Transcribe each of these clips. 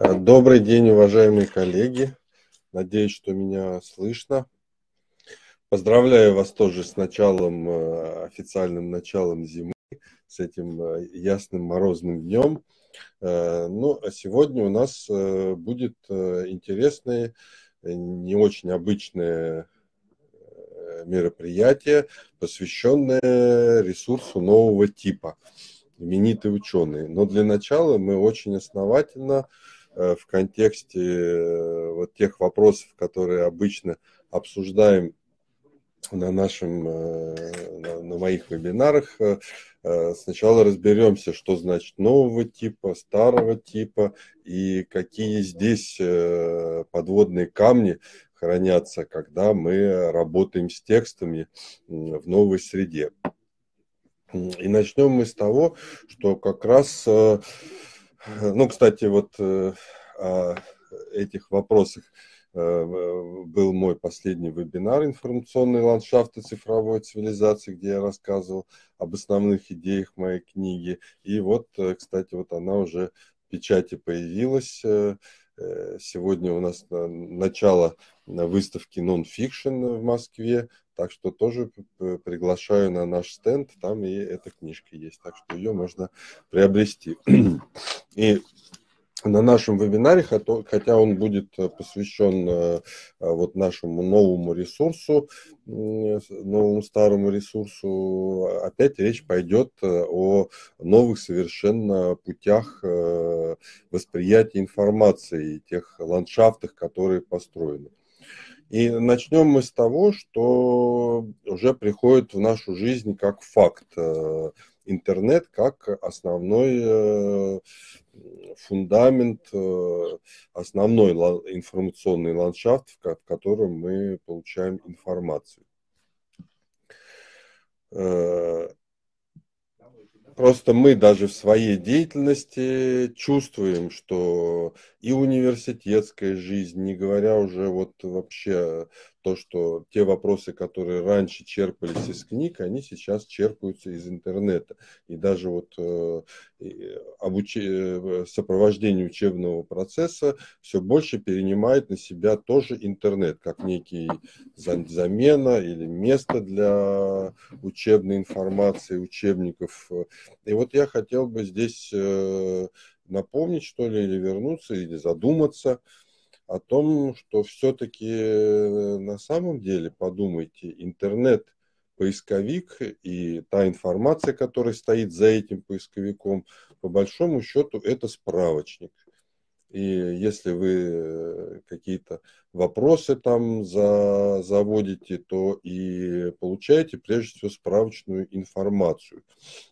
Добрый день, уважаемые коллеги. Надеюсь, что меня слышно. Поздравляю вас тоже с началом, официальным началом зимы, с этим ясным морозным днем. Ну, а сегодня у нас будет интересное, не очень обычное мероприятие, посвященное ресурсу нового типа, именитые ученые. Но для начала мы очень основательно в контексте вот тех вопросов, которые обычно обсуждаем на на моих вебинарах, сначала разберемся, что значит нового типа, старого типа и какие здесь подводные камни хранятся, когда мы работаем с текстами в новой среде. И начнем мы с того, что как раз, ну, кстати, вот о этих вопросах был мой последний вебинар «Информационные ландшафты цифровой цивилизации», где я рассказывал об основных идеях моей книги. И вот, кстати, вот она уже в печати появилась. Сегодня у нас начало выставки Non-Fiction в Москве. Так что тоже приглашаю на наш стенд, там и эта книжка есть, так что ее можно приобрести. И на нашем вебинаре, хотя он будет посвящен вот нашему новому ресурсу, новому старому ресурсу, опять речь пойдет о новых совершенно путях восприятия информации и тех ландшафтах, которые построены. И начнем мы с того, что уже приходит в нашу жизнь как факт. Интернет как основной фундамент, основной информационный ландшафт, в котором мы получаем информацию. Просто мы даже в своей деятельности чувствуем, что и университетская жизнь, не говоря уже вот вообще то, что те вопросы, которые раньше черпались из книг, они сейчас черпаются из интернета. И даже вот сопровождение учебного процесса все больше перенимает на себя тоже интернет, как некий замена или место для учебной информации, учебников. И вот я хотел бы здесь напомнить, что ли, или вернуться, или задуматься о том, что все-таки на самом деле, подумайте, интернет, поисковик и та информация, которая стоит за этим поисковиком, по большому счету, это справочник. И если вы какие-то вопросы там заводите, то и получаете прежде всего справочную информацию.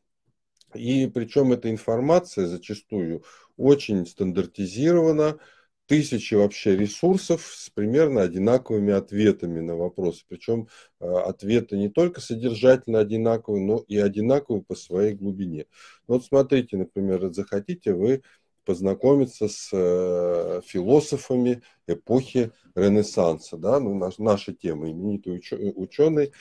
И причем эта информация зачастую очень стандартизирована, тысячи вообще ресурсов с примерно одинаковыми ответами на вопросы. Причем ответы не только содержательно одинаковые, но и одинаковые по своей глубине. Вот смотрите, например, захотите вы познакомиться с философами эпохи Ренессанса, да, ну, наша тема, именитый ученый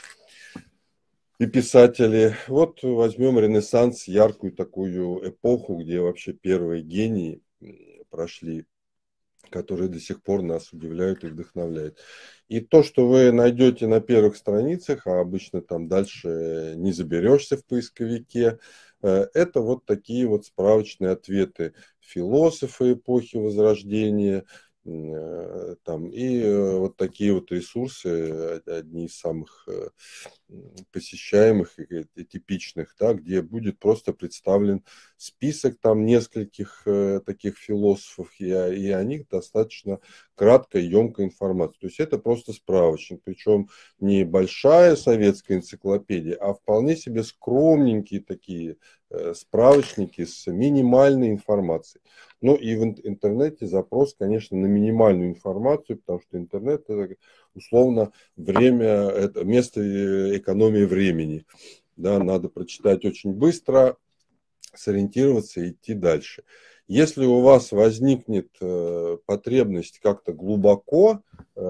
и писатели. Вот возьмем Ренессанс, яркую такую эпоху, где вообще первые гении прошли, которые до сих пор нас удивляют и вдохновляют. И то, что вы найдете на первых страницах, а обычно там дальше не заберешься в поисковике, это вот такие вот справочные ответы философы эпохи Возрождения, там, и вот такие вот ресурсы, одни из самых посещаемых и типичных, да, где будет просто представлен список там нескольких таких философов, и о них достаточно краткая, емкая информация. То есть это просто справочник, причем не большая советская энциклопедия, а вполне себе скромненькие такие справочники с минимальной информацией. Ну и в интернете запрос, конечно, на минимальную информацию, потому что интернет это условно время, это место экономии времени. Да, надо прочитать очень быстро, сориентироваться и идти дальше. Если у вас возникнет потребность как-то глубоко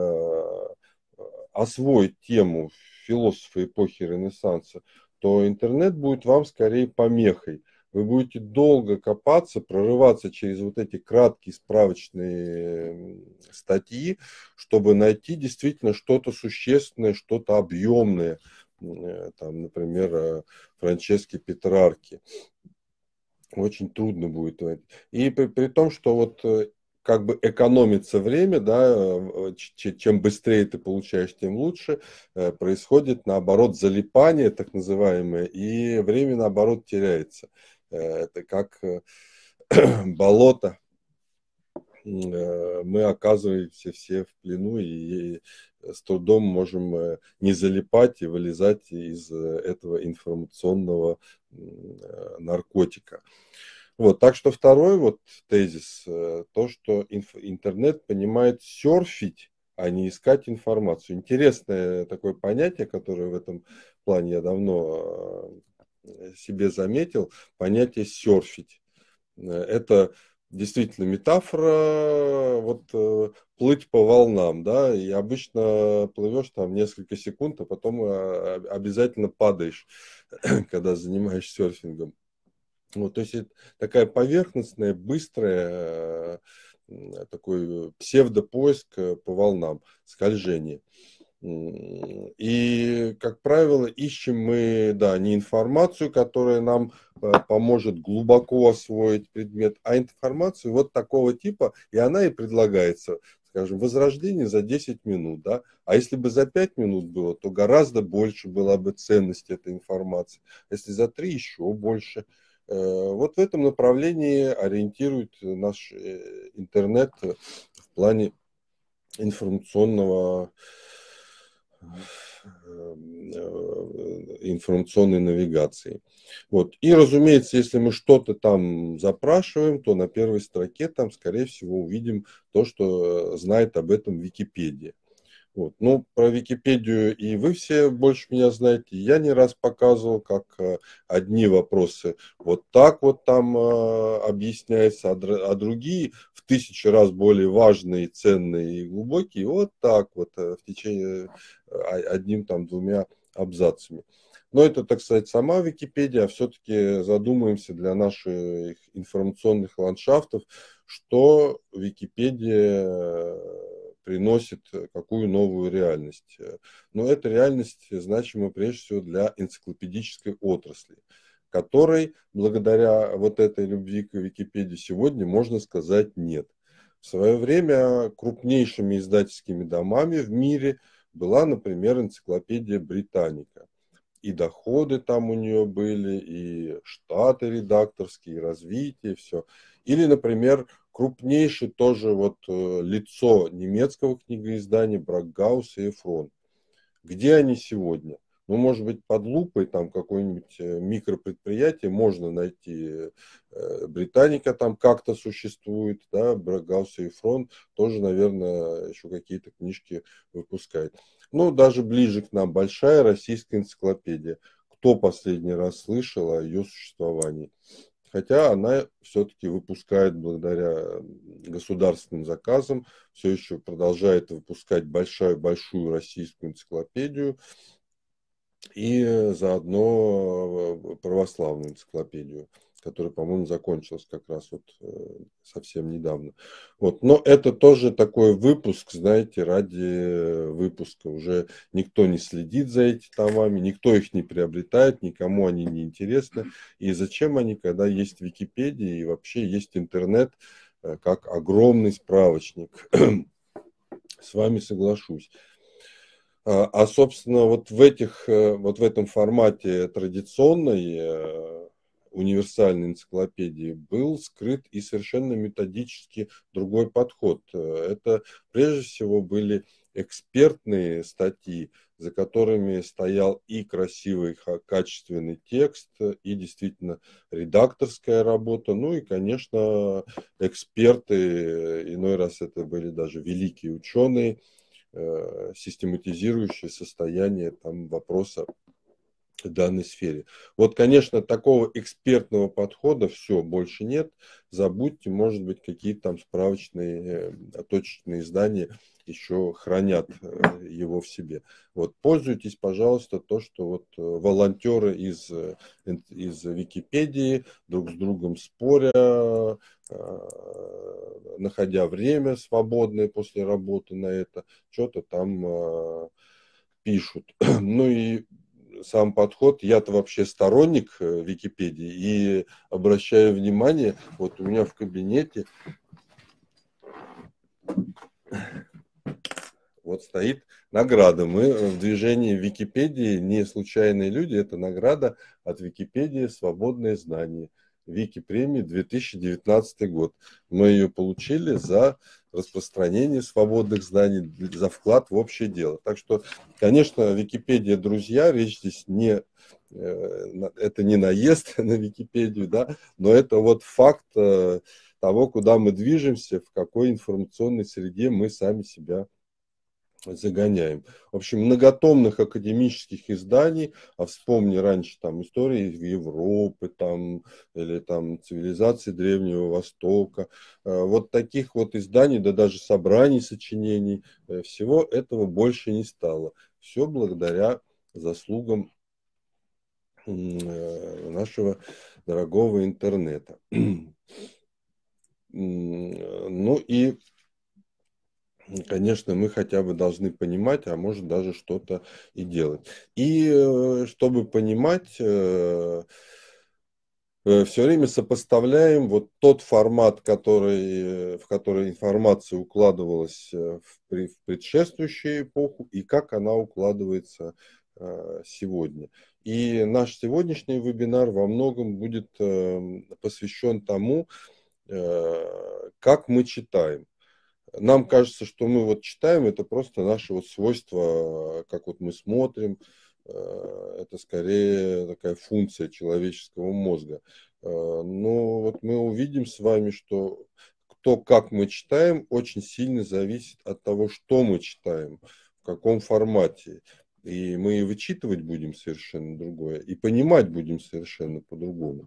освоить тему философа эпохи Ренессанса, то интернет будет вам скорее помехой. вы будете долго копаться, прорываться через вот эти краткие справочные статьи, чтобы найти действительно что-то существенное, что-то объемное, там, например, Франческо Петрарки. Очень трудно будет. И при том, что вот как бы экономится время, да, чем быстрее ты получаешь, тем лучше, происходит наоборот залипание, так называемое, и время наоборот теряется. Это как болото, мы оказываемся все в плену и с трудом можем не залипать и вылезать из этого информационного наркотика. Вот, так что второй вот тезис, то, что интернет понимает серфить, а не искать информацию. Интересное такое понятие, которое в этом плане я давно себе заметил, понятие серфить. Это действительно метафора, вот плыть по волнам, да, и обычно плывешь там несколько секунд, а потом обязательно падаешь, когда занимаешься серфингом. Вот, то есть это такая поверхностная, быстрая, такой псевдопоиск по волнам, скольжение. И, как правило, ищем мы, да, не информацию, которая нам поможет глубоко освоить предмет, а информацию вот такого типа, и она и предлагается, скажем, возрождение за 10 минут, да, а если бы за 5 минут было, то гораздо больше была бы ценность этой информации, если за 3 еще больше. Вот в этом направлении ориентирует наш интернет в плане информационной навигации. Вот. И, разумеется, если мы что-то там запрашиваем, то на первой строке там, скорее всего, увидим то, что знает об этом Википедия. Вот. Ну, про Википедию и вы все больше меня знаете. Я не раз показывал, как одни вопросы вот так вот там объясняются, а другие в 1000 раз более важные, ценные и глубокие вот так вот в течение одним там двумя абзацами. Но это, так сказать, сама Википедия, а все-таки задумаемся для наших информационных ландшафтов, что Википедия приносит какую новую реальность. Но эта реальность значима прежде всего для энциклопедической отрасли, которой благодаря вот этой любви к Википедии сегодня, можно сказать, нет. В свое время крупнейшими издательскими домами в мире была, например, энциклопедия Британика. И доходы там у нее были, и штаты редакторские, и развитие, все. Или, например, крупнейший тоже вот лицо немецкого книгоиздания Бракгаус и Эфрон. Где они сегодня? Ну, может быть, под лупой там какое-нибудь микропредприятие можно найти. Британика там как-то существует, да, Бракгаус и Эфрон тоже, наверное, еще какие-то книжки выпускает. Ну, даже ближе к нам большая российская энциклопедия. Кто последний раз слышал о ее существовании? Хотя она все-таки выпускает благодаря государственным заказам, все еще продолжает выпускать большую российскую энциклопедию и заодно православную энциклопедию, которая, по-моему, закончилась как раз вот совсем недавно. Вот. Но это тоже такой выпуск, знаете, ради выпуска. Уже никто не следит за этими томами, никто их не приобретает, никому они не интересны. И зачем они, когда есть Википедия и вообще есть интернет, как огромный справочник. С вами соглашусь. Собственно, вот в этом формате традиционной универсальной энциклопедии был скрыт и совершенно методически другой подход. Это прежде всего были экспертные статьи, за которыми стоял и красивый, качественный текст, и действительно редакторская работа, ну и, конечно, эксперты, иной раз это были даже великие ученые, систематизирующее состояние там, вопроса в данной сфере. Вот, конечно, такого экспертного подхода все, больше нет. Забудьте, может быть, какие-то там справочные, точечные издания еще хранят его в себе. Вот, пользуйтесь, пожалуйста, то, что вот волонтеры из Википедии друг с другом споря, находя время свободное после работы на это, что-то там пишут. Ну и сам подход, я-то вообще сторонник Википедии и обращаю внимание, вот у меня в кабинете вот стоит награда. Мы в движении Википедии не случайные люди, это награда от Википедии «Свободное знание». Вики-премии 2019 год. Мы ее получили за распространение свободных знаний, за вклад в общее дело. Так что, конечно, Википедия, друзья, речь здесь не, это не наезд на Википедию, да, но это вот факт того, куда мы движемся, в какой информационной среде мы сами себя загоняем. В общем, многотомных академических изданий, а вспомни раньше там истории Европы, там, или там цивилизации Древнего Востока, вот таких вот изданий, да даже собраний сочинений, всего этого больше не стало. Все благодаря заслугам нашего дорогого интернета. Ну и конечно, мы хотя бы должны понимать, а может даже что-то и делать. И чтобы понимать, все время сопоставляем вот тот формат, в который информация укладывалась в предшествующую эпоху, и как она укладывается сегодня. И наш сегодняшний вебинар во многом будет посвящен тому, как мы читаем. Нам кажется, что мы вот читаем, это просто наше вот свойство, как вот мы смотрим, это скорее такая функция человеческого мозга. Но вот мы увидим с вами, что то, как мы читаем, очень сильно зависит от того, что мы читаем, в каком формате. И мы и вычитывать будем совершенно другое, и понимать будем совершенно по-другому.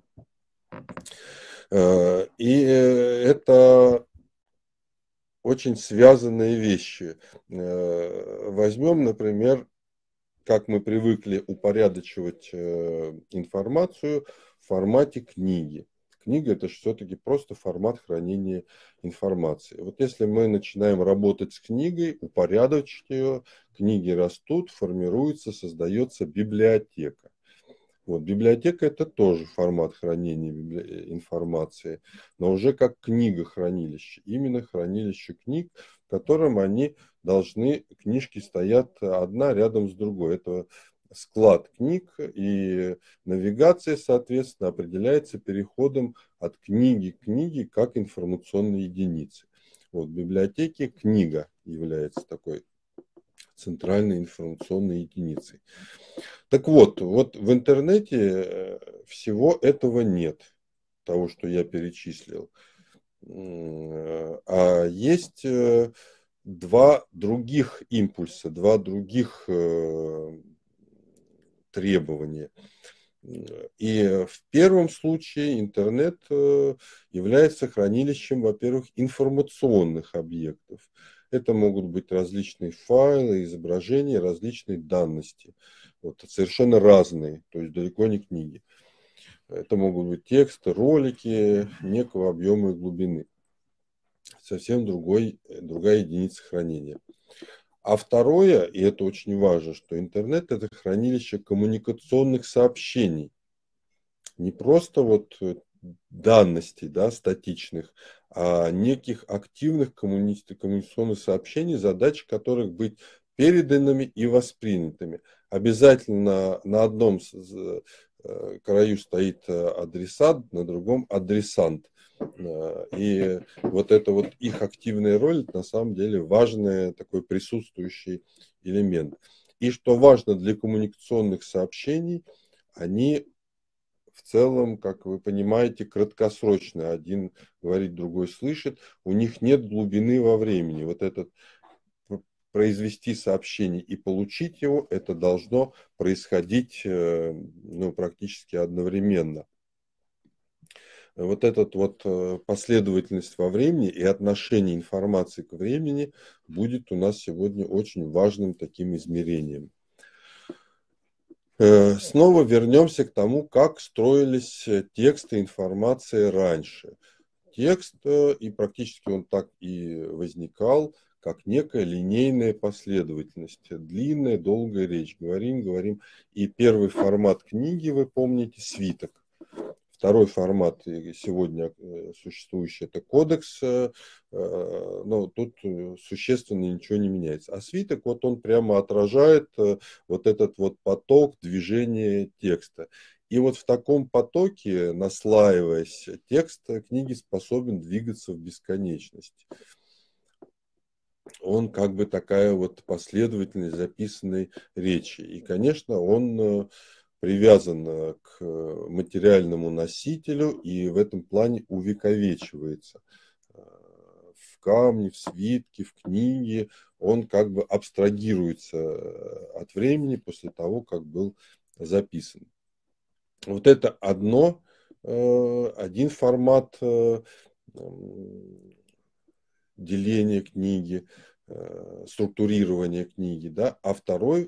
И это очень связанные вещи. Возьмем, например, как мы привыкли упорядочивать информацию в формате книги. Книга – это все-таки просто формат хранения информации. Вот если мы начинаем работать с книгой, упорядочить ее, книги растут, формируется, создается библиотека. Вот, библиотека – это тоже формат хранения информации, но уже как книга-хранилище. Именно хранилище книг, в котором книжки стоят одна рядом с другой. Это склад книг, и навигация, соответственно, определяется переходом от книги к книге как информационной единицы. Вот, в библиотеке книга является такой центральной информационной единицей. Так вот, вот в интернете всего этого нет, того, что я перечислил. А есть два других импульса, два других требования. И в первом случае интернет является хранилищем, во-первых, информационных объектов. Это могут быть различные файлы, изображения, различные данности. Вот, совершенно разные, то есть далеко не книги. Это могут быть тексты, ролики некого объема и глубины. Совсем другая единица хранения. А второе, и это очень важно, что интернет – это хранилище коммуникационных сообщений. Не просто вот данностей, да, статичных, а неких активных коммуникационных сообщений, задача которых быть переданными и воспринятыми. Обязательно на одном краю стоит адресат, на другом адресант. И вот это вот их активная роль, это на самом деле важный такой присутствующий элемент. И что важно для коммуникационных сообщений, они в целом, как вы понимаете, краткосрочные. Один говорит, другой слышит. У них нет глубины во времени. Вот этот произвести сообщение и получить его, это должно происходить практически одновременно. Вот эта вот последовательность во времени и отношение информации к времени будет у нас сегодня очень важным таким измерением. Снова вернемся к тому, как строились тексты информации раньше. Текст, и практически он так и возникал, как некая линейная последовательность. Длинная, долгая речь. Говорим, говорим. И первый формат книги, вы помните, свиток. Второй формат сегодня существующий – это кодекс, но тут существенно ничего не меняется. А свиток, вот он прямо отражает вот этот вот поток движения текста. И вот в таком потоке, наслаиваясь, текст книги способен двигаться в бесконечность. Он как бы такая вот последовательность записанной речи. И, конечно, он привязан к материальному носителю и в этом плане увековечивается. В камне, в свитке, в книге он как бы абстрагируется от времени после того, как был записан. Вот это один формат деления книги, структурирования книги, да, а второй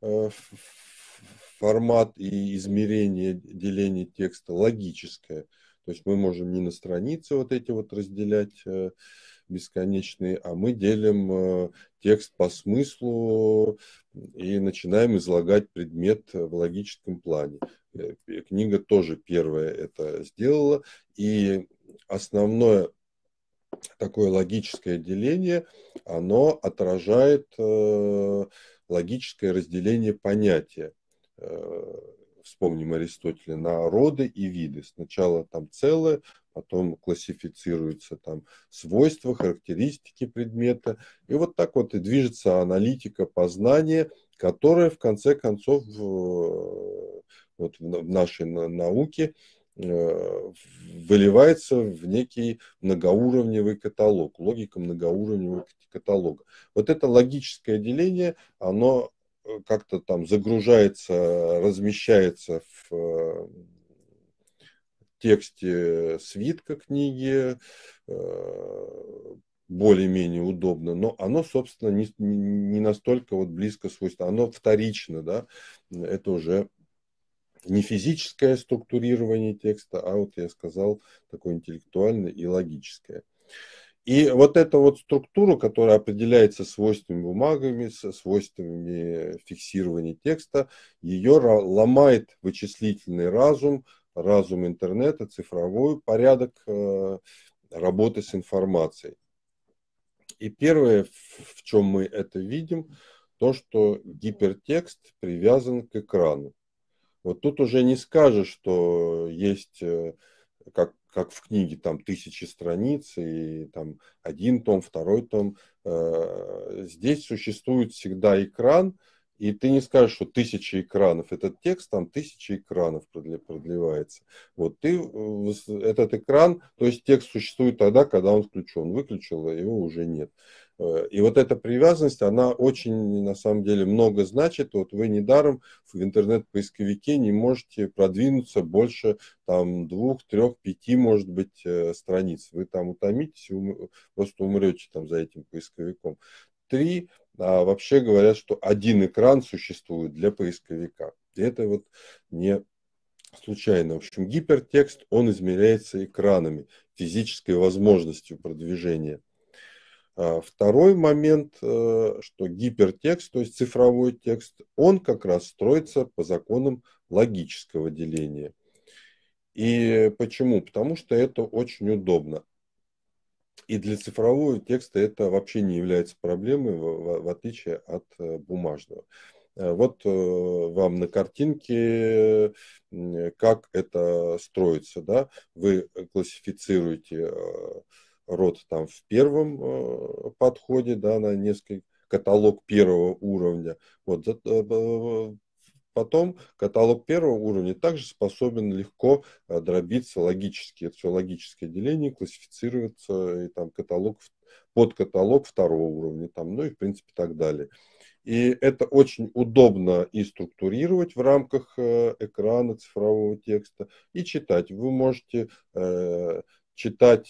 формат и измерение деления текста логическое. То есть мы можем не на странице вот эти вот разделять бесконечные, а мы делим текст по смыслу и начинаем излагать предмет в логическом плане. Книга тоже первая это сделала. И основное такое логическое деление, оно отражает логическое разделение понятия. Вспомним Аристотеля на роды и виды. Сначала там целое, потом классифицируются там свойства, характеристики предмета. И вот так вот и движется аналитика познания, которая в конце концов вот в нашей науке выливается в некий многоуровневый каталог, логика многоуровневого каталога. Вот это логическое деление, оно как-то там загружается, размещается в тексте свитка книги, более-менее удобно, но оно, собственно, не настолько вот близко свойственно, оно вторично, да, это уже не физическое структурирование текста, а вот я сказал, такое интеллектуальное и логическое. И вот эта вот структура, которая определяется свойствами бумагами, со свойствами фиксирования текста, ее ломает вычислительный разум, разум интернета, цифровой порядок работы с информацией. И первое, в чем мы это видим, то, что гипертекст привязан к экрану. Вот тут уже не скажешь, что есть, как в книге, там тысячи страниц, и там один том, второй том. Здесь существует всегда экран, и ты не скажешь, что тысячи экранов. Этот текст, там тысячи экранов продлевается. Вот ты, этот экран, то есть текст существует тогда, когда он включен. Выключил, его уже нет. И вот эта привязанность, она очень, на самом деле, много значит. Вот вы недаром в интернет-поисковике не можете продвинуться больше там 2, 3, 5, может быть, страниц. Вы там утомитесь, просто умрете там за этим поисковиком. 3, а вообще говорят, что один экран существует для поисковика. И это вот не случайно. В общем, гипертекст, он измеряется экранами, физической возможностью продвижения. Второй момент, что гипертекст, то есть цифровой текст, он как раз строится по законам логического деления. И почему? Потому что это очень удобно. И для цифрового текста это вообще не является проблемой, в отличие от бумажного. Вот вам на картинке, как это строится. Да? Вы классифицируете род там в первом подходе, да, на несколько, каталог первого уровня. Вот, потом каталог первого уровня также способен легко дробиться логически. Это все логическое деление, классифицироваться, и там каталог подкаталог второго уровня, там, ну и в принципе так далее. И это очень удобно и структурировать в рамках экрана цифрового текста, и читать. Вы можете читать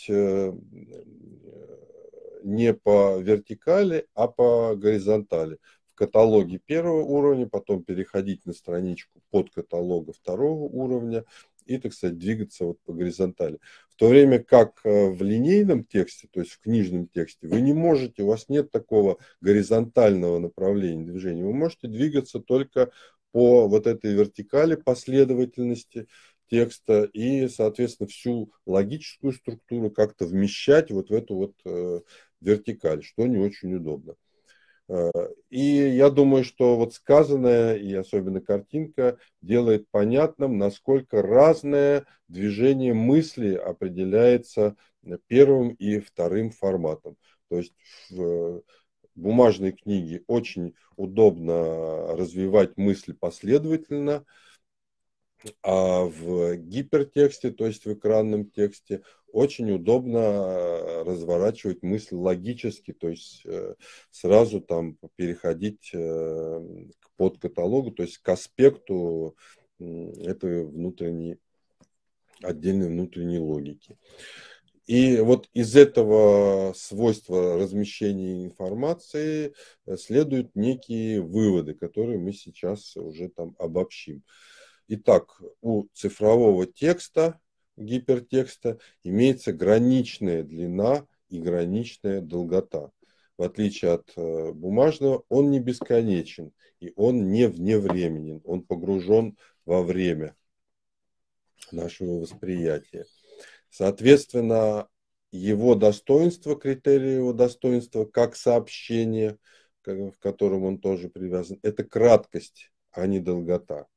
не по вертикали, а по горизонтали. В каталоге первого уровня, потом переходить на страничку подкаталога второго уровня и, так сказать, двигаться вот по горизонтали. В то время как в линейном тексте, то есть в книжном тексте, вы не можете, у вас нет такого горизонтального направления движения. Вы можете двигаться только по вот этой вертикали последовательности текста и, соответственно, всю логическую структуру как-то вмещать вот в эту вот вертикаль, что не очень удобно. И я думаю, что вот сказанное, и особенно картинка, делает понятным, насколько разное движение мысли определяется первым и вторым форматом. То есть в бумажной книге очень удобно развивать мысль последовательно, а в гипертексте, то есть в экранном тексте, очень удобно разворачивать мысль логически, то есть сразу там переходить к подкаталогу, то есть к аспекту этой внутренней, отдельной внутренней логики. И вот из этого свойства размещения информации следуют некие выводы, которые мы сейчас уже там обобщим. Итак, у цифрового текста, гипертекста, имеется граничная длина и граничная долгота. В отличие от бумажного, он не бесконечен, и он не вневременен, он погружен во время нашего восприятия. Соответственно, его достоинство, критерий его достоинства, как сообщение, в котором он тоже привязан, это краткость, а не долгота.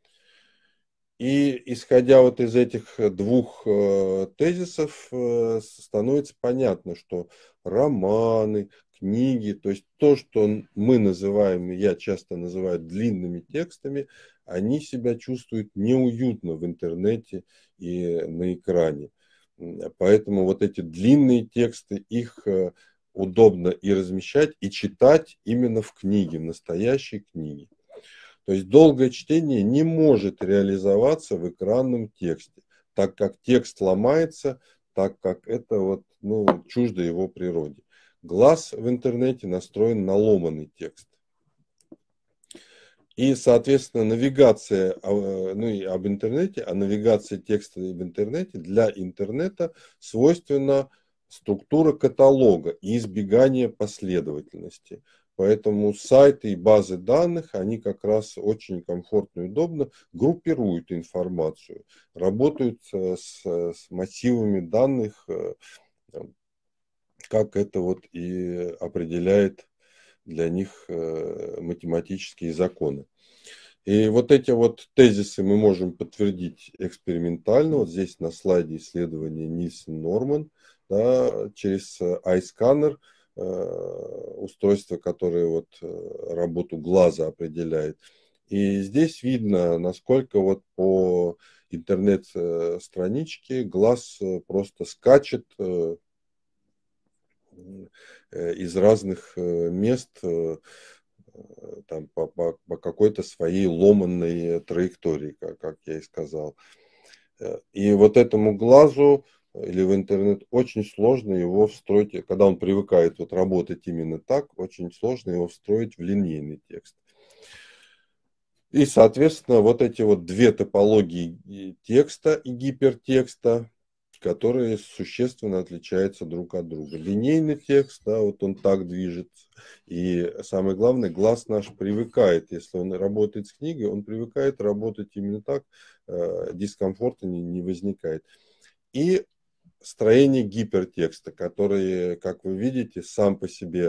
И исходя вот из этих двух тезисов, становится понятно, что романы, книги, то есть то, что мы называем, я часто называю длинными текстами, они себя чувствуют неуютно в интернете и на экране. Поэтому вот эти длинные тексты, их удобно и размещать, и читать именно в книге, в настоящей книге. То есть долгое чтение не может реализоваться в экранном тексте, так как текст ломается, так как это вот, чуждо его природе. Глаз в интернете настроен на ломаный текст. И, соответственно, навигация, и об интернете, а навигация текста в интернете для интернета свойственна структура каталога и избегание последовательности. Поэтому сайты и базы данных, они как раз очень комфортно и удобно группируют информацию, работают с массивами данных, как это вот и определяет для них математические законы. И вот эти вот тезисы мы можем подтвердить экспериментально. Вот здесь на слайде исследования Нильсон-Норман, да, через iScanner, устройство, которое вот работу глаза определяет. И здесь видно, насколько вот по интернет-страничке глаз просто скачет из разных мест там, по какой-то своей ломанной траектории, как я и сказал. И вот этому глазу или в интернет очень сложно его встроить, когда он привыкает вот работать именно так, очень сложно его встроить в линейный текст. И, соответственно, вот эти вот две топологии текста и гипертекста, которые существенно отличаются друг от друга. Линейный текст, да, вот он так движется. И самое главное, глаз наш привыкает, если он работает с книгой, он привыкает работать именно так, дискомфорта не возникает. И строение гипертекста, который, как вы видите, сам по себе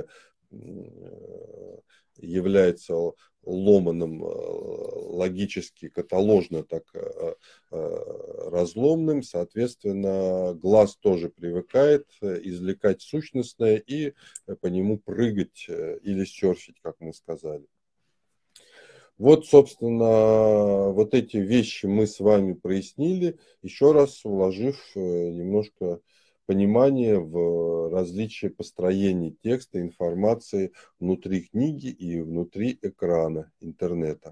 является ломаным, логически, каталожно так разломным, соответственно, глаз тоже привыкает извлекать сущностное и по нему прыгать или серфить, как мы сказали. Вот, собственно, вот эти вещи мы с вами прояснили, еще раз вложив немножко понимания в различие построений текста, информации внутри книги и внутри экрана интернета.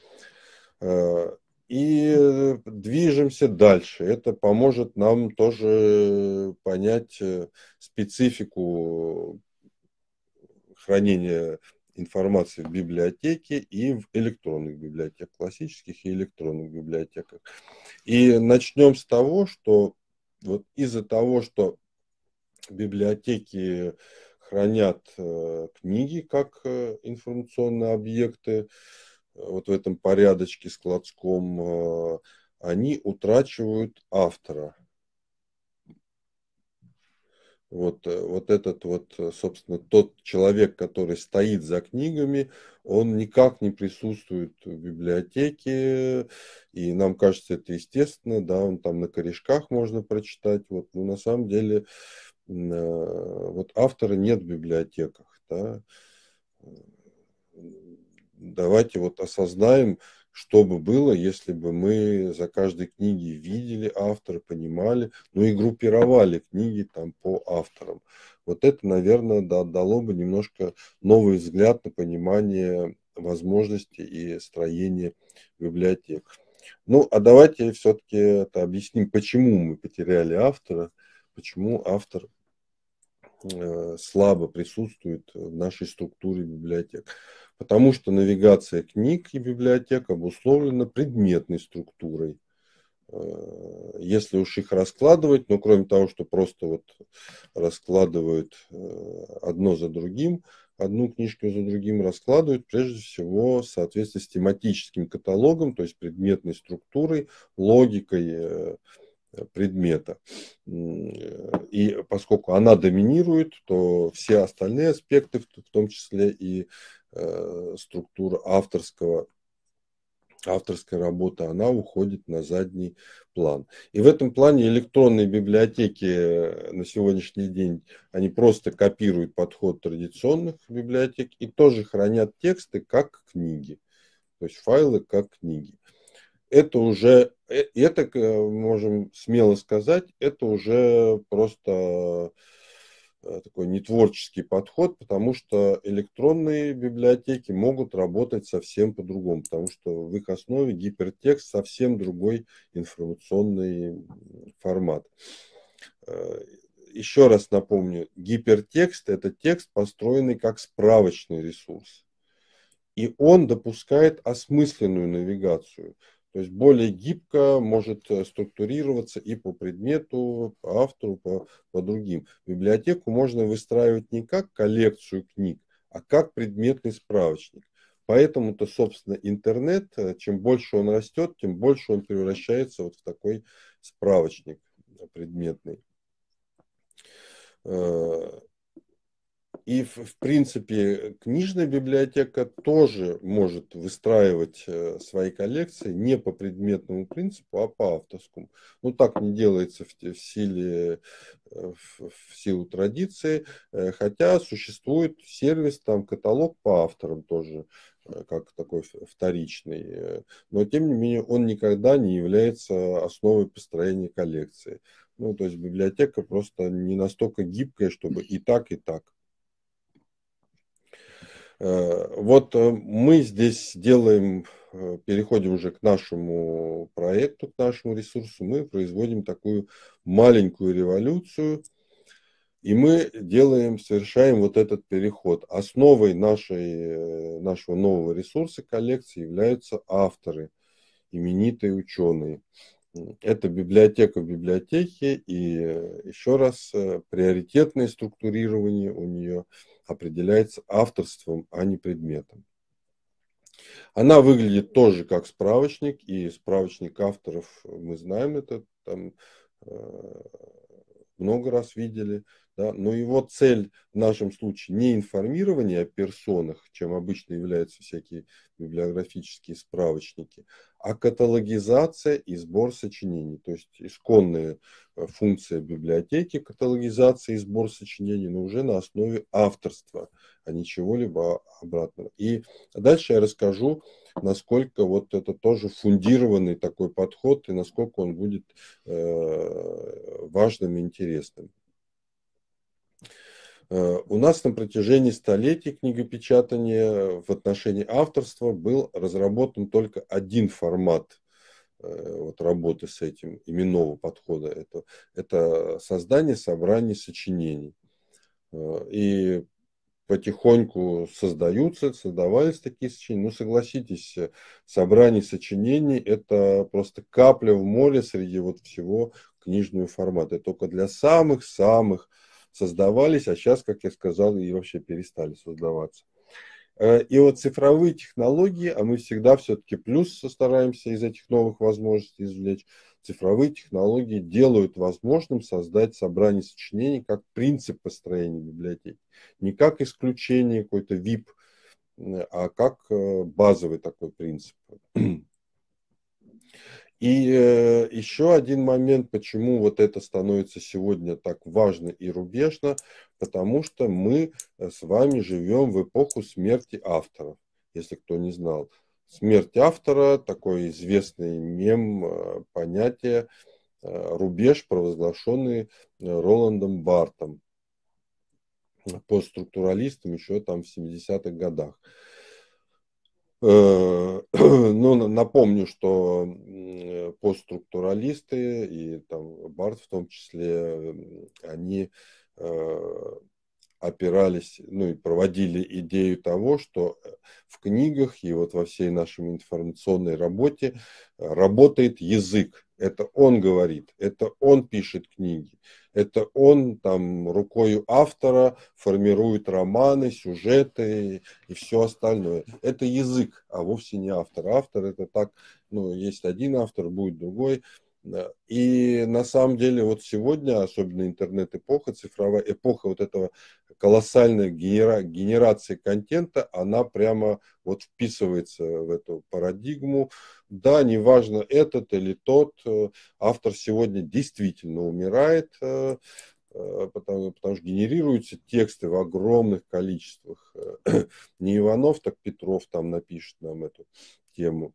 И движемся дальше. Это поможет нам тоже понять специфику хранения информации в библиотеке и в электронных библиотеках, классических и электронных библиотеках. И начнем с того, что вот из-за того, что библиотеки хранят книги как информационные объекты, вот в этом порядочке складском, они утрачивают автора. Вот этот вот, собственно, тот человек, который стоит за книгами, он никак не присутствует в библиотеке, и нам кажется это естественно, да, он там на корешках можно прочитать, вот, но на самом деле вот автора нет в библиотеках, да. Давайте вот осознаем, что бы было, если бы мы за каждой книгой видели автора, понимали, ну и группировали книги там по авторам. Вот это, наверное, дало бы немножко новый взгляд на понимание возможностей и строения библиотек. Ну, а давайте все-таки это объясним, почему мы потеряли автора, почему автор слабо присутствует в нашей структуре библиотек. Потому что навигация книг и библиотек обусловлена предметной структурой. Если уж их раскладывать, но кроме того, что просто вот раскладывают одно за другим, одну книжку за другим раскладывают, прежде всего в соответствии с тематическим каталогом, то есть предметной структурой, логикой предмета. И поскольку она доминирует, то все остальные аспекты, в том числе и структура авторской работы, она уходит на задний план. И в этом плане электронные библиотеки на сегодняшний день, они просто копируют подход традиционных библиотек и тоже хранят тексты как книги, то есть файлы как книги. Это уже, это, можем смело сказать, это уже просто такой нетворческий подход, потому что электронные библиотеки могут работать совсем по-другому, потому что в их основе гипертекст совсем другой информационный формат. Еще раз напомню, гипертекст – это текст, построенный как справочный ресурс. И он допускает осмысленную навигацию. То есть более гибко может структурироваться и по предмету, по автору, по другим. Библиотеку можно выстраивать не как коллекцию книг, а как предметный справочник. Поэтому-то, собственно, интернет, чем больше он растет, тем больше он превращается вот в такой справочник предметный. И, в принципе, книжная библиотека тоже может выстраивать свои коллекции не по предметному принципу, а по авторскому. Ну, так не делается в силу традиции, хотя существует сервис, там, каталог по авторам тоже, как такой вторичный. Но, тем не менее, он никогда не является основой построения коллекции. Ну, то есть библиотека просто не настолько гибкая, чтобы и так, и так. Вот мы здесь делаем, переходим уже к нашему проекту, к нашему ресурсу, мы производим такую маленькую революцию, и мы совершаем вот этот переход. Основой нашего нового ресурса коллекции являются авторы, именитые ученые. Это библиотека в библиотеке, и еще раз, приоритетное структурирование у нее определяется авторством, а не предметом. Она выглядит тоже как справочник, и справочник авторов мы знаем, это там много раз видели, да, но его цель в нашем случае не информирование о персонах, чем обычно являются всякие библиографические справочники, а каталогизация и сбор сочинений. То есть исконная функция библиотеки, каталогизация и сбор сочинений, но уже на основе авторства, а не чего-либо обратного. И дальше я расскажу, насколько вот это тоже фундированный такой подход и насколько он будет важным и интересным. У нас на протяжении столетий книгопечатания в отношении авторства был разработан только один формат вот, работы с этим именного подхода. Это создание собраний сочинений. И потихоньку создавались такие сочинения. Ну, согласитесь, собрание сочинений – это просто капля в море среди вот всего книжного формата. Это только для самых-самых создавались, а сейчас, как я сказал, и вообще перестали создаваться. И вот цифровые технологии, а мы всегда все-таки плюс стараемся из этих новых возможностей извлечь, цифровые технологии делают возможным создать собрание сочинений как принцип построения библиотеки. Не как исключение какой-то VIP, а как базовый такой принцип. И еще один момент, почему вот это становится сегодня так важно и рубежно, потому что мы с вами живем в эпоху смерти авторов, если кто не знал. Смерть автора, такой известный мем, понятие, рубеж, провозглашенный Роландом Бартом, постструктуралистом еще там в 70-х годах. Ну, напомню, что постструктуралисты и там Барт в том числе, они опирались, ну и проводили идею того, что в книгах и вот во всей нашей информационной работе работает язык. Это он говорит, это он пишет книги, это он там рукой автора формирует романы, сюжеты и все остальное. Это язык, а вовсе не автор. Автор это так, ну, есть один автор, будет другой. И на самом деле вот сегодня, особенно интернет-эпоха, цифровая эпоха вот этого колоссальной генерации контента, она прямо вот вписывается в эту парадигму. Да, неважно этот или тот, автор сегодня действительно умирает, потому что генерируются тексты в огромных количествах. Не Иванов, так Петров там напишет нам эту тему.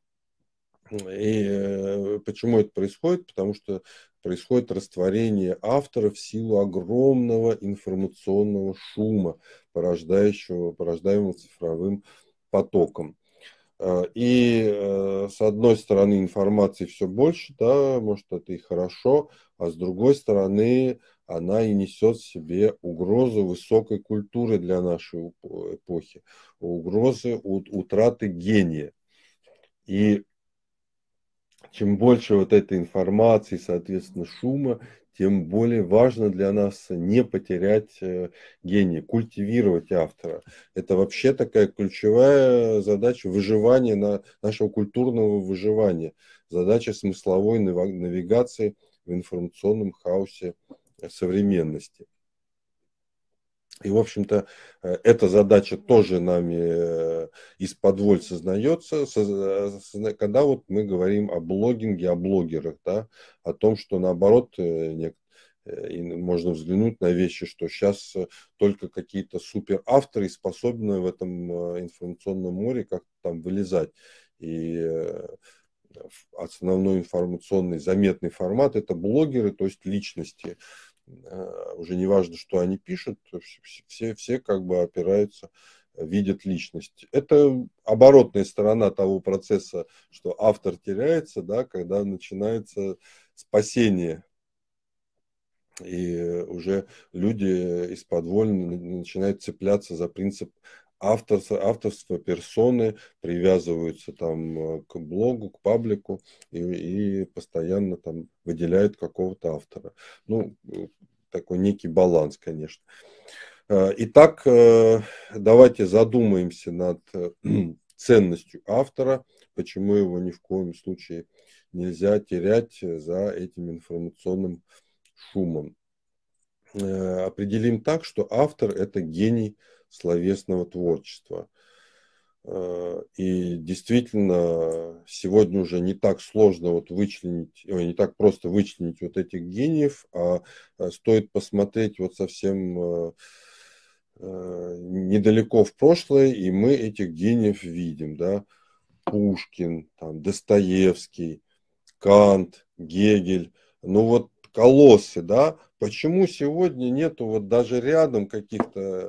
И почему это происходит? Потому что происходит растворение автора в силу огромного информационного шума, порождаемого цифровым потоком. И с одной стороны информации все больше, да, может это и хорошо, а с другой стороны она и несет в себе угрозу высокой культуры для нашей эпохи, угрозы утраты гения. И чем больше вот этой информации, соответственно, шума, тем более важно для нас не потерять гения, культивировать автора. Это вообще такая ключевая задача выживания, нашего культурного выживания, задача смысловой навигации в информационном хаосе современности. И, в общем-то, эта задача тоже нами из-под сознается, когда вот мы говорим о блогинге, о блогерах, да, о том, что, наоборот, можно взглянуть на вещи, что сейчас только какие-то суперавторы способны в этом информационном море как-то там вылезать. И основной информационный заметный формат – это блогеры, то есть личности. Уже не важно, что они пишут, все как бы опираются, видят личность. Это оборотная сторона того процесса, что автор теряется, да, когда начинается спасение. И уже люди из-подвольно начинают цепляться за принцип авторства персоны, привязываются там к блогу, к паблику и постоянно там выделяют какого-то автора. Ну, такой некий баланс, конечно. Итак, давайте задумаемся над ценностью автора, почему его ни в коем случае нельзя терять за этим информационным шумом. Определим так, что автор – это гений словесного творчества. И действительно, сегодня уже не так сложно вот не так просто вычленить вот этих гениев, а стоит посмотреть вот совсем недалеко в прошлое, и мы этих гениев видим, да, Пушкин, там, Достоевский, Кант, Гегель. Ну вот колоссы, да, почему сегодня нету вот даже рядом каких-то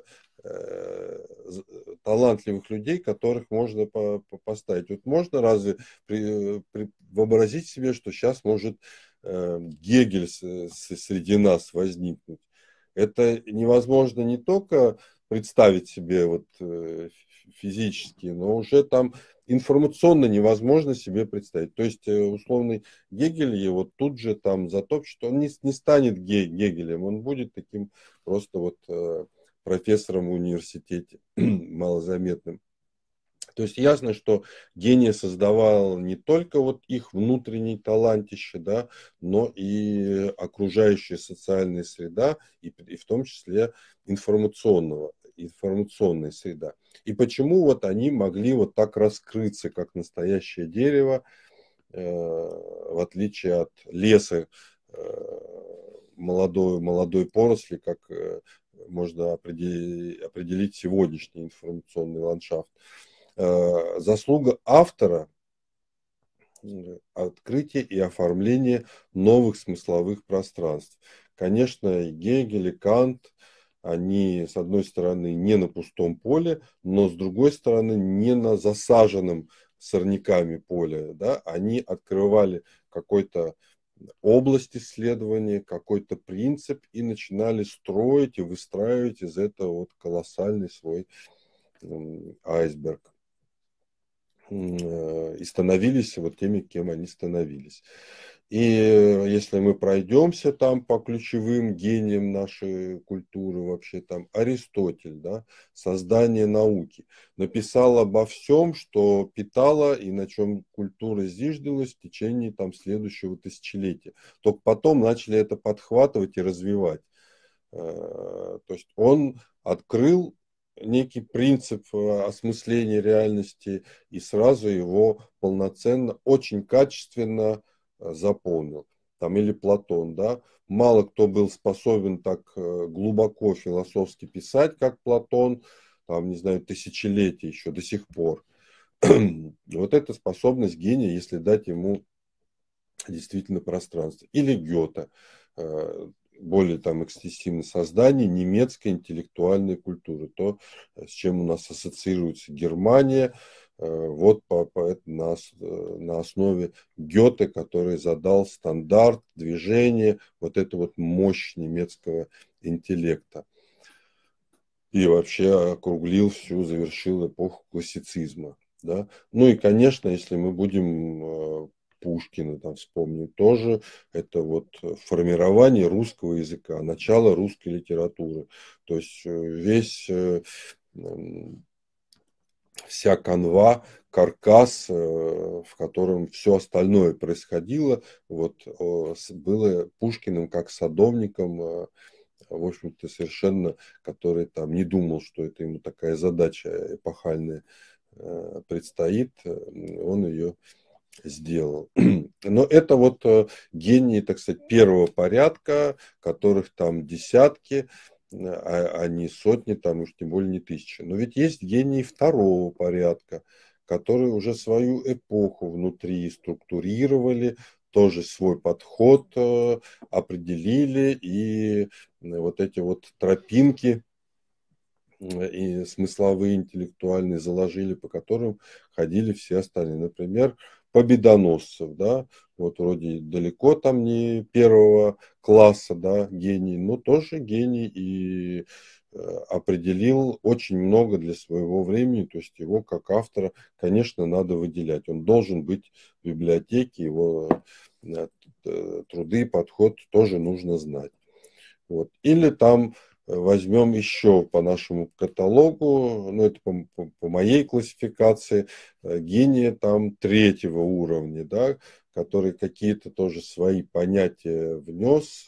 талантливых людей, которых можно поставить? Вот можно разве вообразить себе, что сейчас может Гегель среди нас возникнуть? Это невозможно не только представить себе вот физически, но уже там информационно невозможно себе представить. То есть условный Гегель его тут же там затопчет, он не станет Гегелем, он будет таким просто вот профессором в университете, малозаметным. То есть ясно, что гений создавал не только вот их внутренний талантище, да, но и окружающая социальная среда, и в том числе информационная среда. И почему вот они могли вот так раскрыться, как настоящее дерево, в отличие от леса, молодой поросли, как можно определить сегодняшний информационный ландшафт. Заслуга автора – открытие и оформление новых смысловых пространств. Конечно, и Гегель, и Кант, они, с одной стороны, не на пустом поле, но, с другой стороны, не на засаженном сорняками поле. Да? Они открывали какой-то область исследования, какой-то принцип и начинали строить и выстраивать из этого вот колоссальный свой айсберг. И становились вот теми, кем они становились. И если мы пройдемся там по ключевым гениям нашей культуры, вообще там Аристотель, да, создание науки, написал обо всем, что питало и на чем культура зиждилась в течение там следующего тысячелетия. Только потом начали это подхватывать и развивать. То есть он открыл некий принцип осмысления реальности и сразу его полноценно, очень качественно заполнил. Там или Платон, да. Мало кто был способен так глубоко философски писать, как Платон, там, не знаю, тысячелетия еще до сих пор. Вот эта способность гения, если дать ему действительно пространство. Или Гёте, более там экстенсивное создание немецкой интеллектуальной культуры, то, с чем у нас ассоциируется Германия, вот на основе Гёте, который задал стандарт движения, вот эту вот мощь немецкого интеллекта. И вообще округлил всю, завершил эпоху классицизма. Да? Ну и, конечно, если мы будем Пушкина там вспомнить тоже, это вот формирование русского языка, начало русской литературы. То есть вся канва, каркас, в котором все остальное происходило, вот, было Пушкиным как садовником, в общем-то, совершенно, который там не думал, что это ему такая задача эпохальная предстоит, он ее сделал. Но это вот гении, так сказать, первого порядка, которых там десятки, а не сотни, там уж тем более не тысячи. Но ведь есть гении второго порядка, которые уже свою эпоху внутри структурировали, тоже свой подход определили, и вот эти вот тропинки и смысловые, интеллектуальные заложили, по которым ходили все остальные. Например, Победоносцев, да, вот вроде далеко там не первого класса, да, гений, но тоже гений и определил очень много для своего времени, то есть его как автора, конечно, надо выделять. Он должен быть в библиотеке, его труды, подход тоже нужно знать. Вот. Или там возьмем еще по нашему каталогу, ну это по моей классификации, гения там третьего уровня, да, который какие-то тоже свои понятия внес,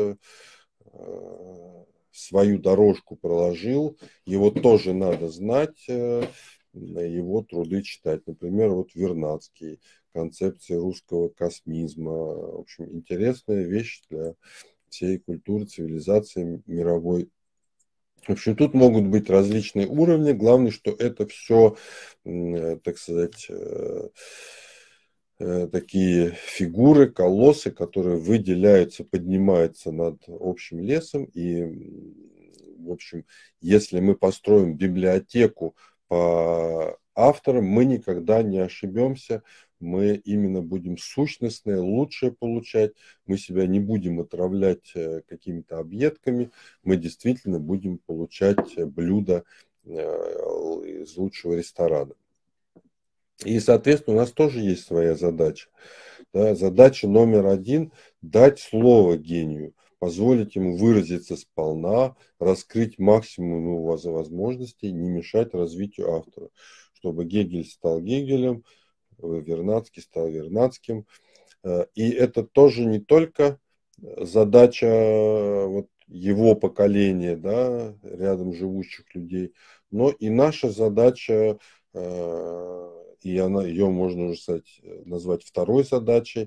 свою дорожку проложил, его тоже надо знать, его труды читать. Например, вот Вернадский, концепция русского космизма. В общем, интересная вещь для всей культуры, цивилизации мировой. В общем, тут могут быть различные уровни. Главное, что это все, так сказать, такие фигуры, колоссы, которые выделяются, поднимаются над общим лесом. И, в общем, если мы построим библиотеку по авторам, мы никогда не ошибемся. Мы именно будем сущностное, лучшее получать. Мы себя не будем отравлять какими-то объедками. Мы действительно будем получать блюда из лучшего ресторана. И, соответственно, у нас тоже есть своя задача. Да, задача номер один – дать слово гению, позволить ему выразиться сполна, раскрыть максимум его возможностей, не мешать развитию автора, чтобы Гегель стал Гегелем, Вернадский стал Вернадским. И это тоже не только задача вот его поколения, да, рядом живущих людей, но и наша задача, и ее можно уже сказать, назвать второй задачей,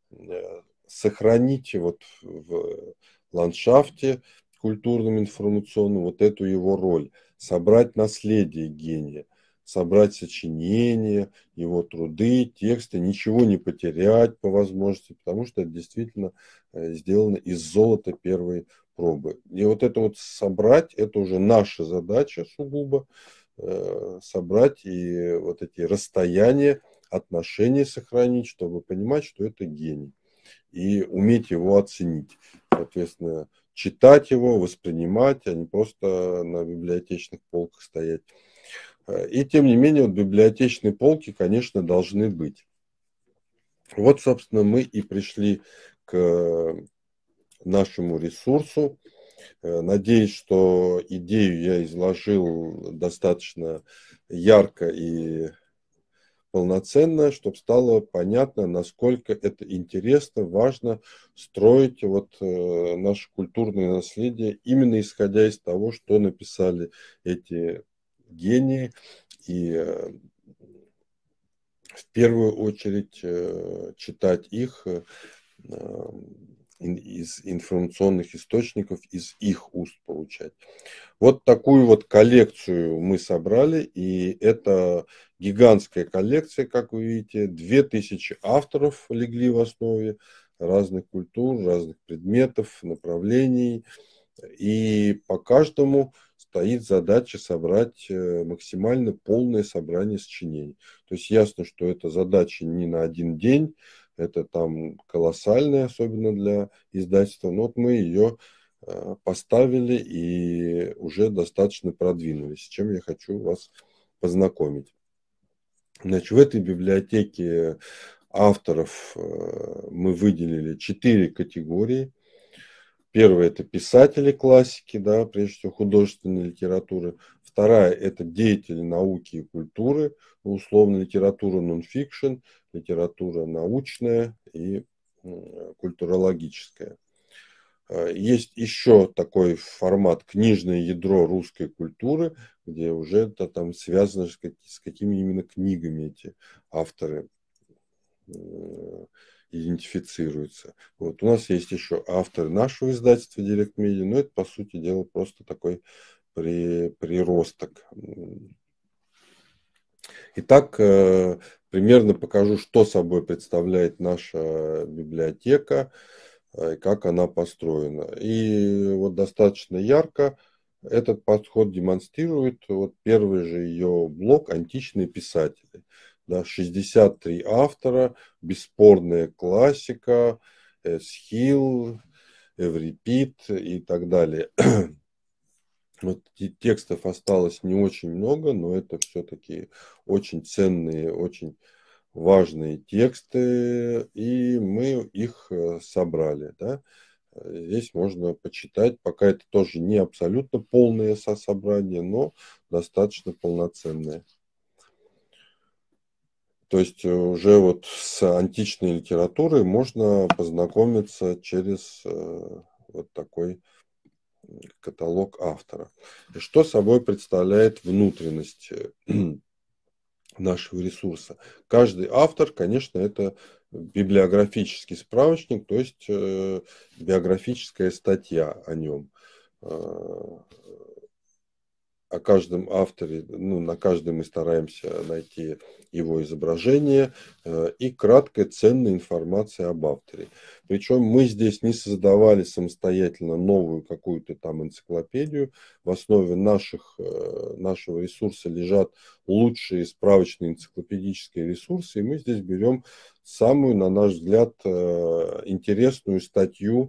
сохранить вот в ландшафте культурном, информационном вот эту его роль, собрать наследие гения, собрать сочинения, его труды, тексты, ничего не потерять по возможности, потому что это действительно сделано из золота первой пробы. И вот это вот собрать, это уже наша задача сугубо, собрать и вот эти расстояния, отношения сохранить, чтобы понимать, что это гений. И уметь его оценить. Соответственно, читать его, воспринимать, а не просто на библиотечных полках стоять. И тем не менее, вот библиотечные полки, конечно, должны быть. Вот, собственно, мы и пришли к нашему ресурсу. Надеюсь, что идею я изложил достаточно ярко и полноценно, чтобы стало понятно, насколько это интересно, важно строить вот наше культурное наследие, именно исходя из того, что написали эти гении. И в первую очередь читать их из информационных источников, из их уст получать. Вот такую вот коллекцию мы собрали, и это гигантская коллекция, как вы видите, 2000 авторов легли в основе разных культур, разных предметов, направлений, и по каждому стоит задача собрать максимально полное собрание сочинений. То есть ясно, что эта задача не на один день, это там колоссальная, особенно для издательства, но вот мы ее поставили и уже достаточно продвинулись, с чем я хочу вас познакомить. Значит, в этой библиотеке авторов мы выделили 4 категории. Первая – это писатели классики, да, прежде всего художественной литературы. Вторая – это деятели науки и культуры, условно литература нон-фикшн, литература научная и культурологическая. Есть еще такой формат книжное ядро русской культуры, где уже это там связано с какими именно книгами эти авторы идентифицируются. Вот у нас есть еще авторы нашего издательства Direct Media, но это, по сути дела, просто такой приросток. Итак, примерно покажу, что собой представляет наша библиотека, как она построена. И вот достаточно ярко этот подход демонстрирует вот первый же ее блок «Античные писатели». Да, 63 автора, бесспорная классика, Эсхил, Эврипид и так далее. Вот текстов осталось не очень много, но это все-таки очень ценные, очень важные тексты, и мы их собрали. Да? Здесь можно почитать, пока это тоже не абсолютно полное собрание, но достаточно полноценное. То есть уже вот с античной литературой можно познакомиться через вот такой каталог автора. И что собой представляет внутренность нашего ресурса? Каждый автор, конечно, это библиографический справочник, то есть биографическая статья о нем. о каждом авторе, ну, на каждом мы стараемся найти его изображение и краткая ценная информация об авторе. Причем мы здесь не создавали самостоятельно новую какую-то там энциклопедию. В основе нашего ресурса лежат лучшие справочные энциклопедические ресурсы, и мы здесь берем самую, на наш взгляд, интересную статью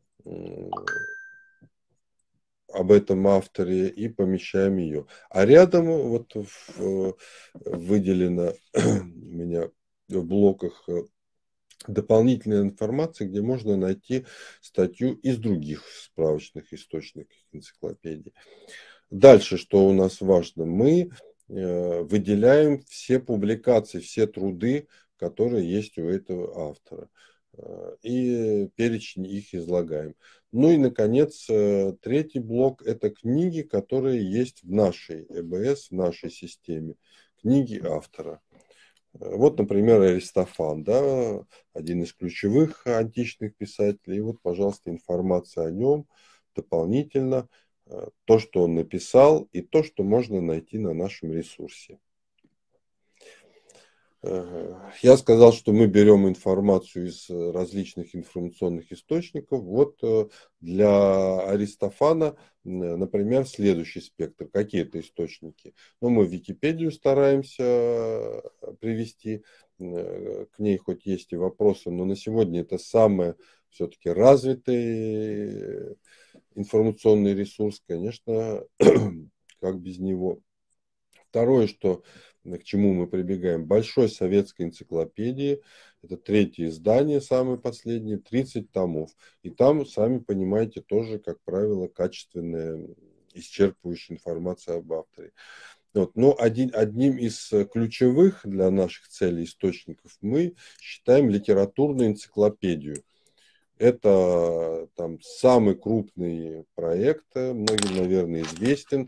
об этом авторе и помещаем ее. А рядом вот выделено у меня в блоках дополнительная информация, где можно найти статью из других справочных источников энциклопедии. Дальше, что у нас важно, мы выделяем все публикации, все труды, которые есть у этого автора. И перечень их излагаем. Ну и, наконец, третий блок – это книги, которые есть в нашей ЭБС, в нашей системе. Книги автора. Вот, например, Аристофан, да, один из ключевых античных писателей. И вот, пожалуйста, информация о нем дополнительно, то, что он написал, и то, что можно найти на нашем ресурсе. Я сказал, что мы берем информацию из различных информационных источников. Вот для Аристофана, например, следующий спектр. Какие это источники? Ну, мы в Википедию стараемся привести. К ней хоть есть и вопросы, но на сегодня это самый все-таки развитый информационный ресурс. Конечно, как без него. Второе, к чему мы прибегаем, большой советской энциклопедии, это третье издание, самое последнее, 30 томов. И там, сами понимаете, тоже, как правило, качественная, исчерпывающая информация об авторе. Вот. Но одним из ключевых для наших целей источников мы считаем литературную энциклопедию. Это там самый крупный проект, многим, наверное, известен,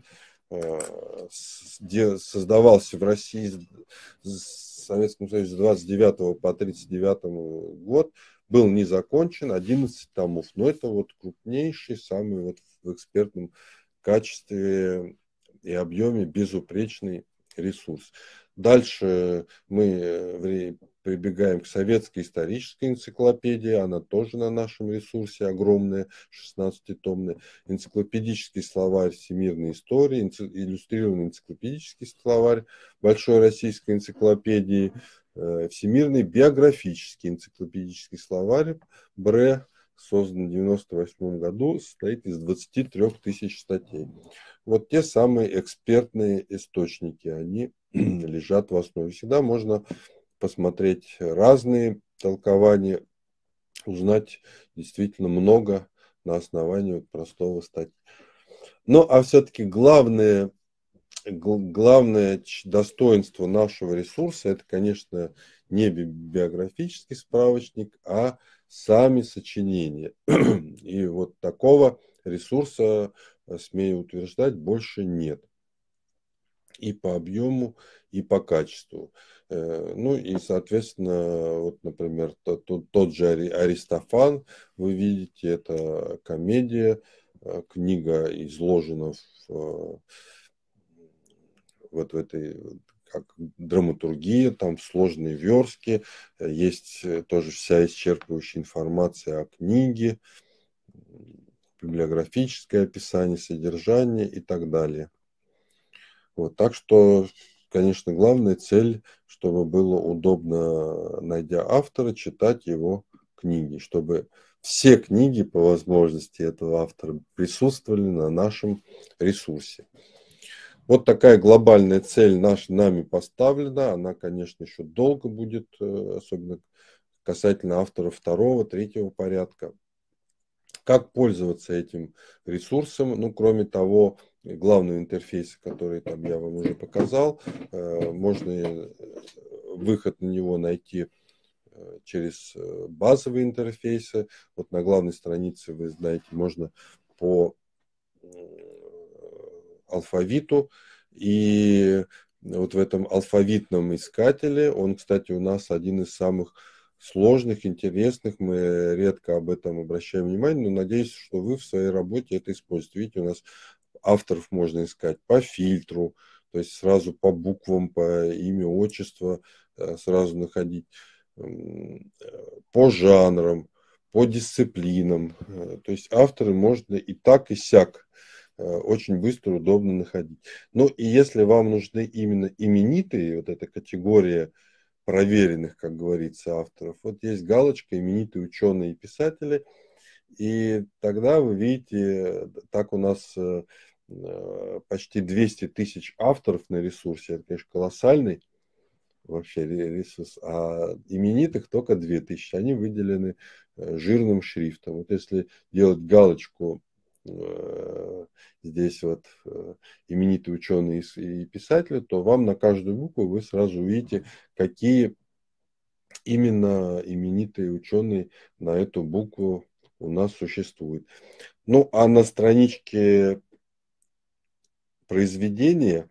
создавался в России, в Советском Союзе с 29 по 39 год, был не закончен, 11 томов. Но это вот крупнейший, самый вот в экспертном качестве и объеме безупречный ресурс. Дальше мы прибегаем к советской исторической энциклопедии, она тоже на нашем ресурсе огромная, 16-томная. Энциклопедический словарь всемирной истории, иллюстрированный энциклопедический словарь Большой российской энциклопедии, всемирный биографический энциклопедический словарь БРЭ, создан в 1998 году, состоит из 23 тысяч статей. Вот те самые экспертные источники, они лежат в основе. Всегда можно посмотреть разные толкования, узнать действительно много на основании вот простого статьи. Ну, а все-таки главное достоинство нашего ресурса, это, конечно, не биографический справочник, а сами сочинения. И вот такого ресурса, смею утверждать, больше нет. И по объему, и по качеству. Ну и, соответственно, вот, например, тот же Аристофан, вы видите, это комедия, книга изложена вот в этой как драматургия, там сложные верстки, есть тоже вся исчерпывающая информация о книге, библиографическое описание, содержание и так далее. Вот, так что, конечно, главная цель, чтобы было удобно, найдя автора, читать его книги, чтобы все книги по возможности этого автора присутствовали на нашем ресурсе. Вот такая глобальная цель нами поставлена. Она, конечно, еще долго будет, особенно касательно авторов второго, третьего порядка. Как пользоваться этим ресурсом? Ну, кроме того, главного интерфейса, который там я вам уже показал, можно выход на него найти через базовые интерфейсы. Вот на главной странице, вы знаете, можно по алфавиту. И вот в этом алфавитном искателе, он, кстати, у нас один из самых сложных, интересных, мы редко об этом обращаем внимание, но надеюсь, что вы в своей работе это используете. Видите, у нас Авторов можно искать по фильтру, то есть сразу по буквам, по имя, отчество сразу находить, по жанрам, по дисциплинам. То есть авторы можно и так, и сяк очень быстро, удобно находить. Ну и если вам нужны именно именитые, вот эта категория проверенных, как говорится, авторов, вот есть галочка «Именитые ученые и писатели», и тогда вы видите, так у нас почти 200 тысяч авторов на ресурсе, это, конечно, колоссальный вообще ресурс, а именитых только 2000, они выделены жирным шрифтом. Вот если делать галочку здесь вот именитые ученые и писатели, то вам на каждую букву вы сразу увидите, какие именно именитые ученые на эту букву у нас существуют. Ну, а на страничке произведения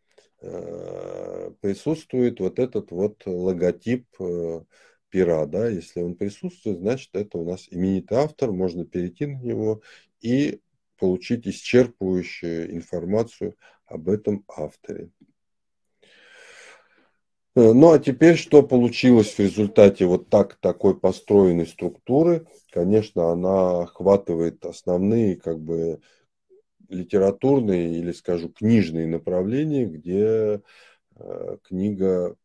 присутствует вот этот вот логотип пера, да, если он присутствует, значит, это у нас именитый автор, можно перейти на него и получить исчерпывающую информацию об этом авторе. Ну, а теперь, что получилось в результате вот такой построенной структуры? Конечно, она охватывает основные, как бы, литературные или, скажу, книжные направления, где книга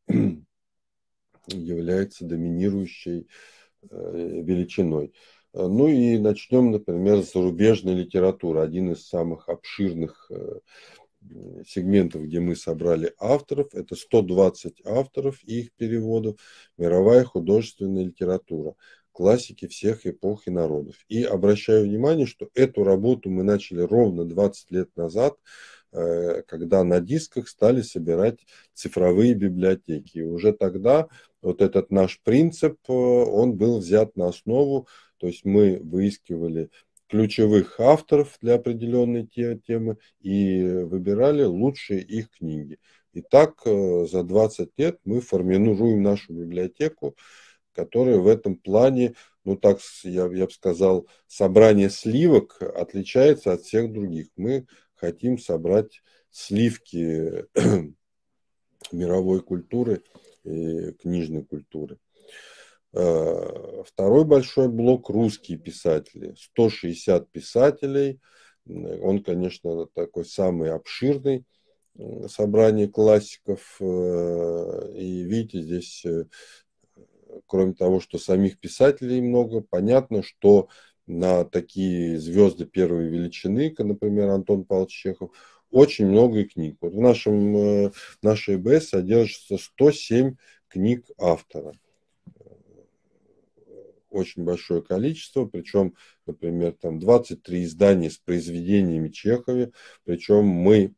является доминирующей величиной. Ну и начнем, например, с зарубежной литературы. Один из самых обширных сегментов, где мы собрали авторов, это 120 авторов и их переводов, мировая художественная литература, классики всех эпох и народов. И обращаю внимание, что эту работу мы начали ровно 20 лет назад, когда на дисках стали собирать цифровые библиотеки. И уже тогда вот этот наш принцип, он был взят на основу, то есть мы выискивали ключевых авторов для определенной темы и выбирали лучшие их книги. И так за 20 лет мы формируем нашу библиотеку, которая в этом плане, ну так я бы сказал, собрание сливок отличается от всех других. Мы хотим собрать сливки мировой культуры и книжной культуры. Второй большой блок – русские писатели. 160 писателей. Он, конечно, такой самый обширный собрание классиков. И видите, здесь, кроме того, что самих писателей много, понятно, что на такие звезды первой величины, как, например, Антон Павлович Чехов, очень много книг. Вот в нашей ЭБС содержится 107 книг автора. Очень большое количество, причем, например, там 23 издания с произведениями Чехова, причем мы,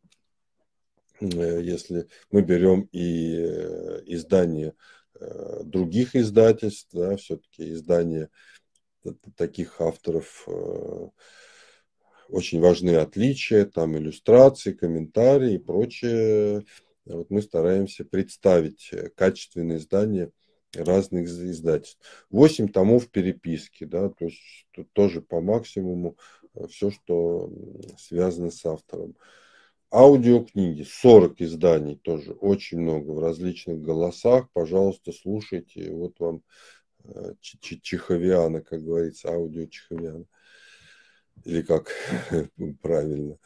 если мы берем и издания других издательств, да, все-таки издания таких авторов, очень важны отличия, там иллюстрации, комментарии и прочее. Вот мы стараемся представить качественные издания разных издательств. 8 томов переписки, да, то есть тоже по максимуму все, что связано с автором. Аудиокниги, 40 изданий тоже, очень много в различных голосах. Пожалуйста, слушайте. Вот вам Чеховиана, как говорится, аудио Чеховиана. Или как правильно.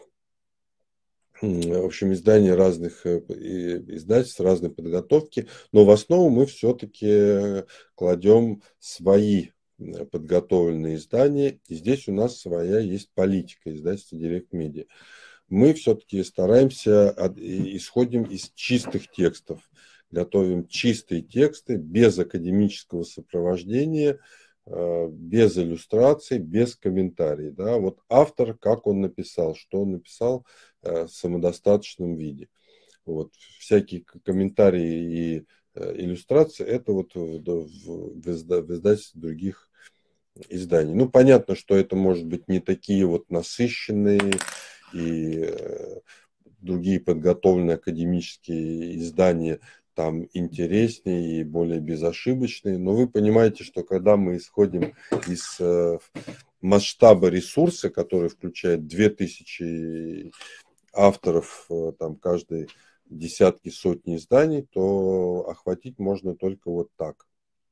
В общем, издания разных издательств, разной подготовки, но в основу мы все-таки кладем свои подготовленные издания, и здесь у нас своя есть политика издательства Direct Media. Мы все-таки стараемся, исходим из чистых текстов, готовим чистые тексты, без академического сопровождения, без иллюстраций, без комментариев. Да? Вот автор, как он написал, что он написал в самодостаточном виде. Вот. Всякие комментарии и иллюстрации это вот в издательстве других изданий. Ну, понятно, что это может быть не такие вот насыщенные и другие подготовленные академические издания там интереснее и более безошибочные. Но вы понимаете, что когда мы исходим из масштаба ресурса, который включает 2000 авторов, там каждый десятки, сотни изданий, то охватить можно только вот так.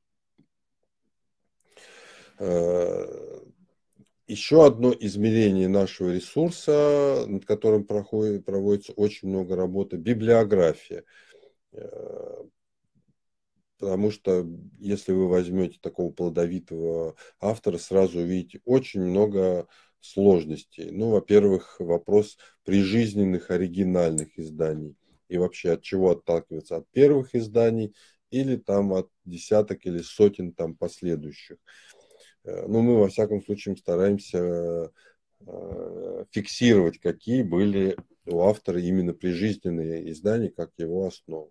Еще одно измерение нашего ресурса, над которым проводится очень много работы, библиография. Потому что если вы возьмете такого плодовитого автора, сразу увидите очень много сложностей. Ну, во-первых, вопрос прижизненных оригинальных изданий. И вообще от чего отталкиваться? От первых изданий или там от десяток или сотен там последующих. Ну, мы во всяком случае стараемся фиксировать, какие были у автора именно прижизненные издания, как его основа.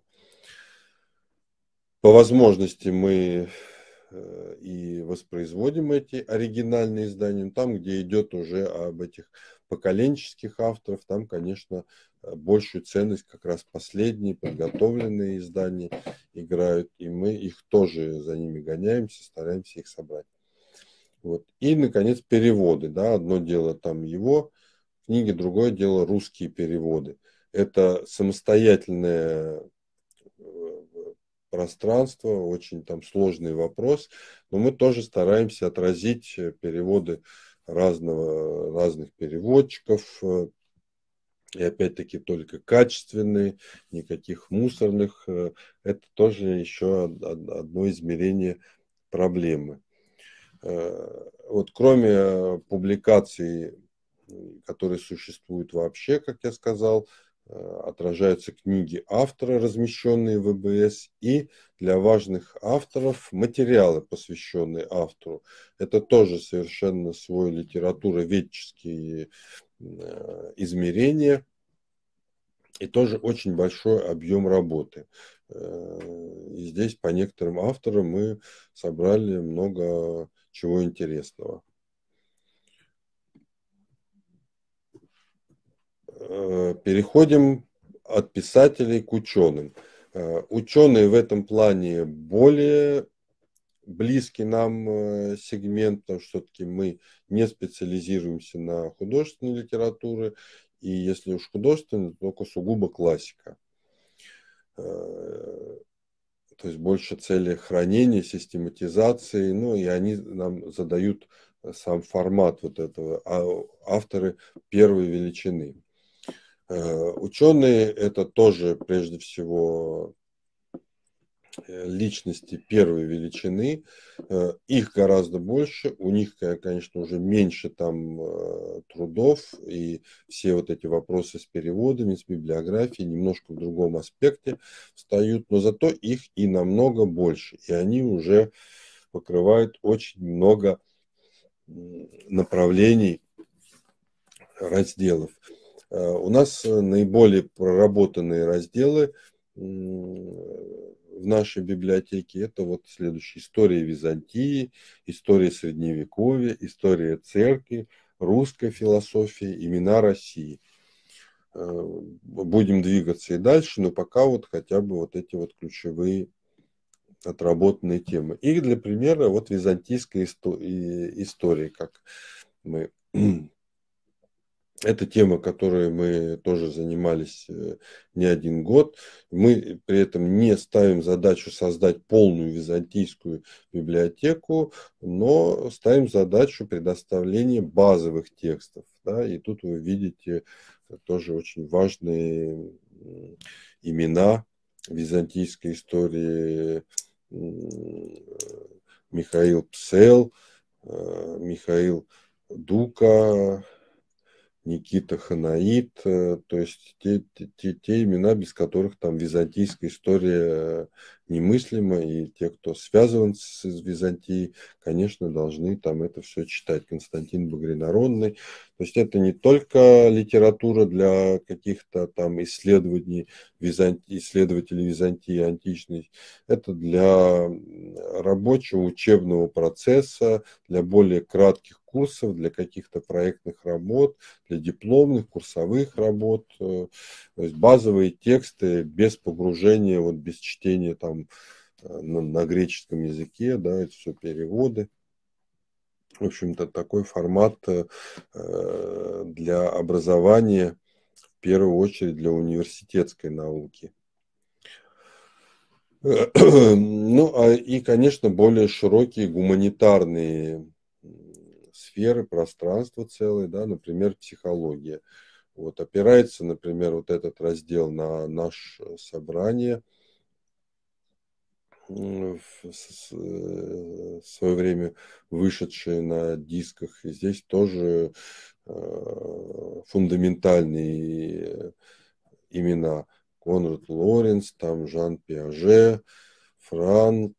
По возможности мы и воспроизводим эти оригинальные издания. Там, где идет уже об этих поколенческих авторов, там, конечно, большую ценность как раз последние подготовленные издания играют. И мы их тоже за ними гоняемся, стараемся их собрать. Вот. И, наконец, переводы. Да? Одно дело там его книги, другое дело русские переводы. Это самостоятельное пространство, очень там сложный вопрос, но мы тоже стараемся отразить переводы разных переводчиков, и опять-таки только качественные, никаких мусорных. Это тоже еще одно измерение проблемы. Вот кроме публикаций, которые существуют вообще, как я сказал, отражаются книги автора, размещенные в ВБС, и для важных авторов материалы, посвященные автору. Это тоже совершенно свой литературоведческие измерения и тоже очень большой объем работы. И здесь по некоторым авторам мы собрали много чего интересного. Переходим от писателей к ученым. Ученые в этом плане более близкий нам сегмент, потому что все-таки мы не специализируемся на художественной литературе, и если уж художественная, то только сугубо классика. То есть больше цели хранения, систематизации, ну и они нам задают сам формат вот этого, авторы первой величины. Ученые это тоже прежде всего личности первой величины, их гораздо больше, у них, конечно, уже меньше там трудов, и все вот эти вопросы с переводами, с библиографией немножко в другом аспекте встают, но зато их и намного больше, и они уже покрывают очень много направлений, разделов. У нас наиболее проработанные разделы в нашей библиотеке это вот следующие: история Византии, история Средневековья, история церкви, русская философия, имена России. Будем двигаться и дальше, но пока вот хотя бы вот эти вот ключевые отработанные темы. И для примера вот византийская история, как мы... Это тема, которой мы тоже занимались не один год. Мы при этом не ставим задачу создать полную византийскую библиотеку, но ставим задачу предоставления базовых текстов. Да, и тут вы видите тоже очень важные имена византийской истории. Михаил Псел, Михаил Дука, Никита Ханаит, то есть те имена, без которых там византийская история немыслима, и те, кто связан с Византией, конечно, должны там это все читать. Константин Багринародный. То есть это не только литература для каких-то там исследователей Византии античной, это для рабочего учебного процесса, для более кратких курсов, для каких-то проектных работ, для дипломных, курсовых работ. То есть базовые тексты без погружения, вот без чтения там на греческом языке, да, это все переводы. В общем-то, такой формат для образования, в первую очередь для университетской науки. Ну, и, конечно, более широкие гуманитарные сферы, пространства целые, да, например, психология. Вот опирается, например, вот этот раздел на наше собрание, в свое время вышедшие на дисках. И здесь тоже фундаментальные имена. Конрад Лоренц, там Жан Пиаже, Франк,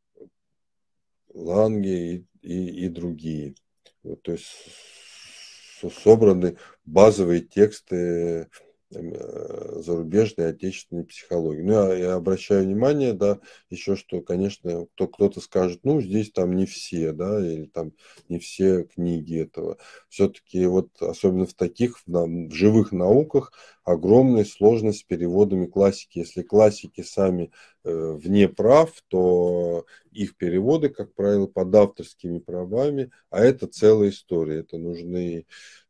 Ланге и другие. Вот, то есть собраны базовые тексты зарубежной и отечественной психологии. Ну, я обращаю внимание, да, еще что, конечно, кто-то скажет, ну, здесь там не все, да, или там не все книги этого. Все-таки вот, особенно в таких в живых науках, огромная сложность с переводами классики. Если классики сами вне прав, то их переводы, как правило, под авторскими правами, а это целая история. Это нужны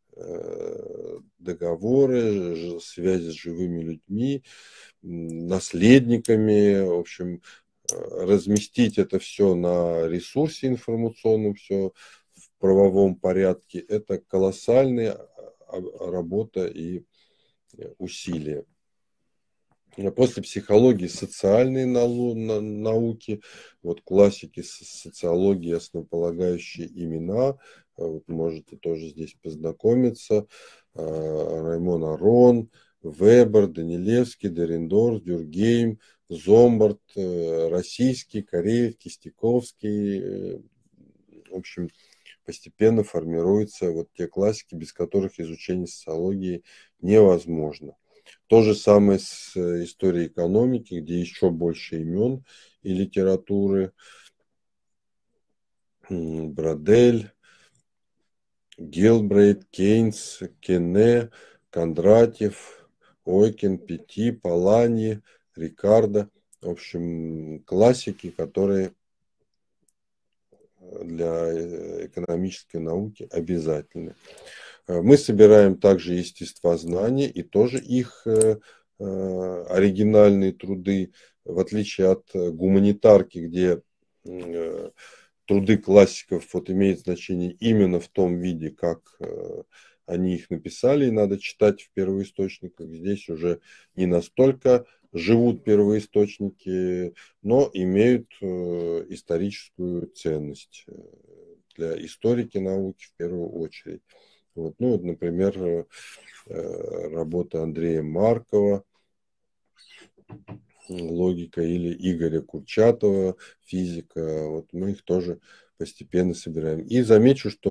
договоры, связи с живыми людьми, наследниками, в общем, разместить это все на ресурсе информационном, все в правовом порядке, это колоссальная работа и усилия. После психологии социальные науки, вот классики социологии, основополагающие имена, вот можете тоже здесь познакомиться. Раймон Арон, Вебер, Данилевский, Дерендорф, Дюргейм, Зомбарт, российский, Кореев, Кистяковский. В общем, постепенно формируются вот те классики, без которых изучение социологии невозможно. То же самое с историей экономики, где еще больше имен и литературы. Брадель, Гилбрейт, Кейнс, Кене, Кондратьев, Ойкин, Пети, Паланьи, Рикардо. В общем, классики, которые для экономической науки обязательны. Мы собираем также естествознание и тоже их оригинальные труды, в отличие от гуманитарки, где труды классиков вот имеют значение именно в том виде, как они их написали, и надо читать в первоисточниках. Здесь уже не настолько живут первоисточники, но имеют историческую ценность для историки науки в первую очередь. Вот, ну, вот, например, работа Андрея Маркова «Логика» или Игоря Курчатова «Физика». Вот мы их тоже постепенно собираем. И замечу, что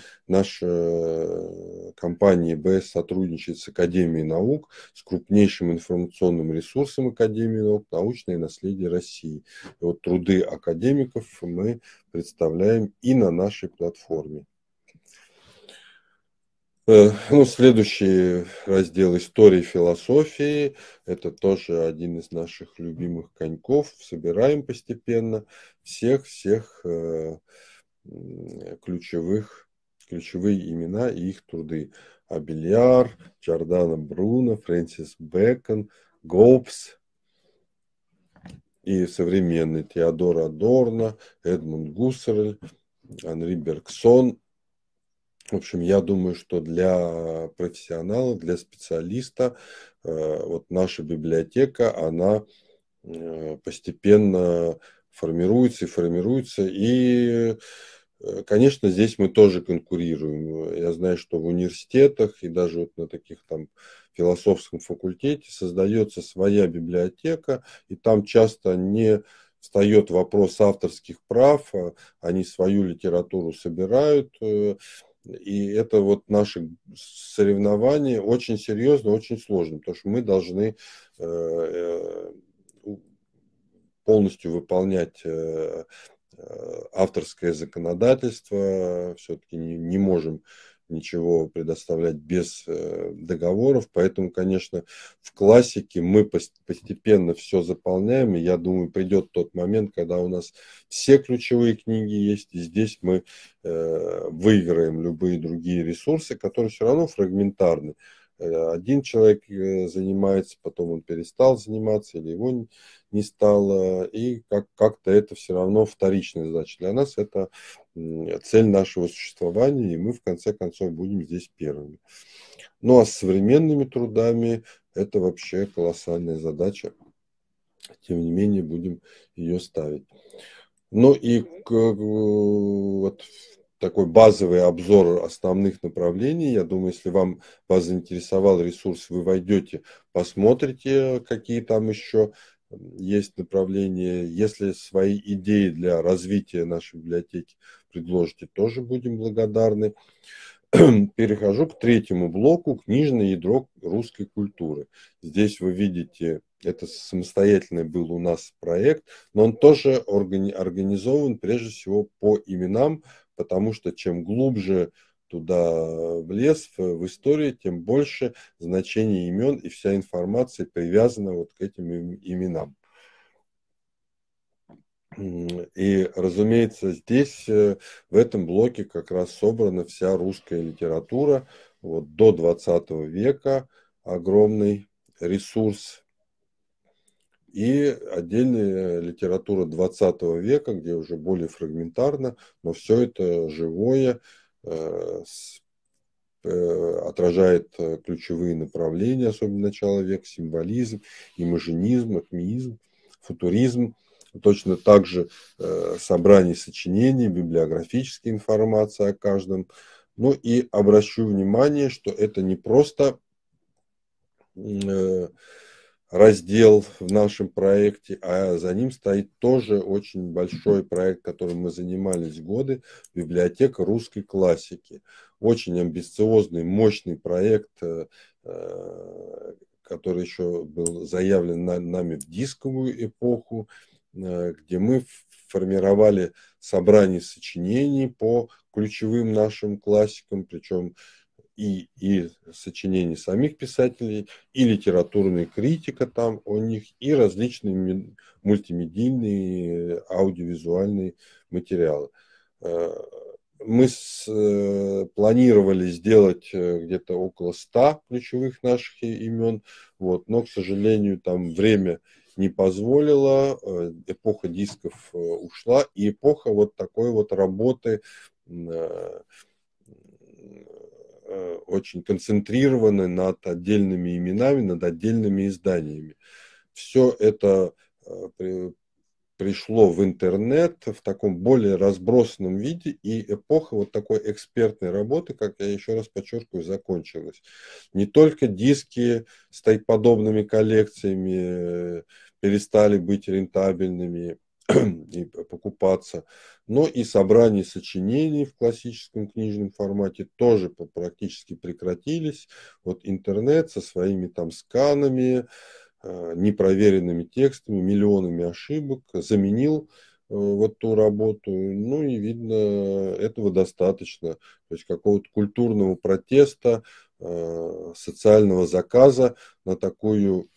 наша компания ЕБС сотрудничает с Академией наук, с крупнейшим информационным ресурсом Академии наук «Научное наследие России». И вот труды академиков мы представляем и на нашей платформе. Ну, следующий раздел истории философии. Это тоже один из наших любимых коньков. Собираем постепенно всех ключевые имена и их труды. Абельяр, Джордано Бруно, Фрэнсис Бэкон, Гоббс и современный Теодор Адорно, Эдмунд Гуссерль, Анри Бергсон. В общем, я думаю, что для профессионала, для специалиста вот наша библиотека, она постепенно формируется. И, конечно, здесь мы тоже конкурируем. Я знаю, что в университетах и даже вот на таких там философском факультете создается своя библиотека, и там часто не встает вопрос авторских прав, они свою литературу собирают. И это вот наши соревнования очень серьезно, очень сложно, потому что мы должны полностью выполнять авторское законодательство, все-таки не можем ничего предоставлять без договоров. Поэтому, конечно, в классике мы постепенно все заполняем. И я думаю, придет тот момент, когда у нас все ключевые книги есть. И здесь мы выиграем любые другие ресурсы, которые все равно фрагментарны. Один человек занимается, потом он перестал заниматься или его не стало. И как-то это все равно вторичная задача. Для нас это цель нашего существования, и мы в конце концов будем здесь первыми. Ну а с современными трудами это вообще колоссальная задача. Тем не менее, будем ее ставить. Ну и вот такой базовый обзор основных направлений. Я думаю, если вас заинтересовал ресурс, вы войдете, посмотрите, какие там еще есть направления. Если свои идеи для развития нашей библиотеки предложите, тоже будем благодарны. Перехожу к третьему блоку: книжное ядро русской культуры. Здесь вы видите, это самостоятельный был у нас проект, но он тоже организован прежде всего по именам, потому что чем глубже туда в лес, в историю, тем больше значение имен, и вся информация привязана вот к этим именам. И, разумеется, здесь, в этом блоке как раз собрана вся русская литература вот, до 20 века, огромный ресурс, и отдельная литература 20 века, где уже более фрагментарно, но все это живое, отражает ключевые направления, особенно начала века: символизм, имажинизм, акмеизм, футуризм. Точно так же собрание сочинений, библиографическая информация о каждом. Ну и обращу внимание, что это не просто раздел в нашем проекте, а за ним стоит тоже очень большой проект, которым мы занимались годы: библиотека русской классики. Очень амбициозный, мощный проект, который еще был заявлен нами в дисковую эпоху, где мы формировали собрание сочинений по ключевым нашим классикам, причем и сочинений самих писателей, и литературная критика там у них, и различные мультимедийные аудиовизуальные материалы. Мы планировали сделать где-то около 100 ключевых наших имен, вот, но, к сожалению, там время не позволило, эпоха дисков ушла, и эпоха вот такой вот работы очень концентрированы над отдельными именами, над отдельными изданиями. Все это пришло в интернет в таком более разбросанном виде, и эпоха вот такой экспертной работы, как я еще раз подчеркиваю, закончилась. Не только диски с тайподобными коллекциями перестали быть рентабельными и покупаться, но и собрания сочинений в классическом книжном формате тоже практически прекратились. Вот интернет со своими там сканами, непроверенными текстами, миллионами ошибок заменил вот ту работу. Ну и видно, этого достаточно. То есть какого-то культурного протеста, социального заказа на такую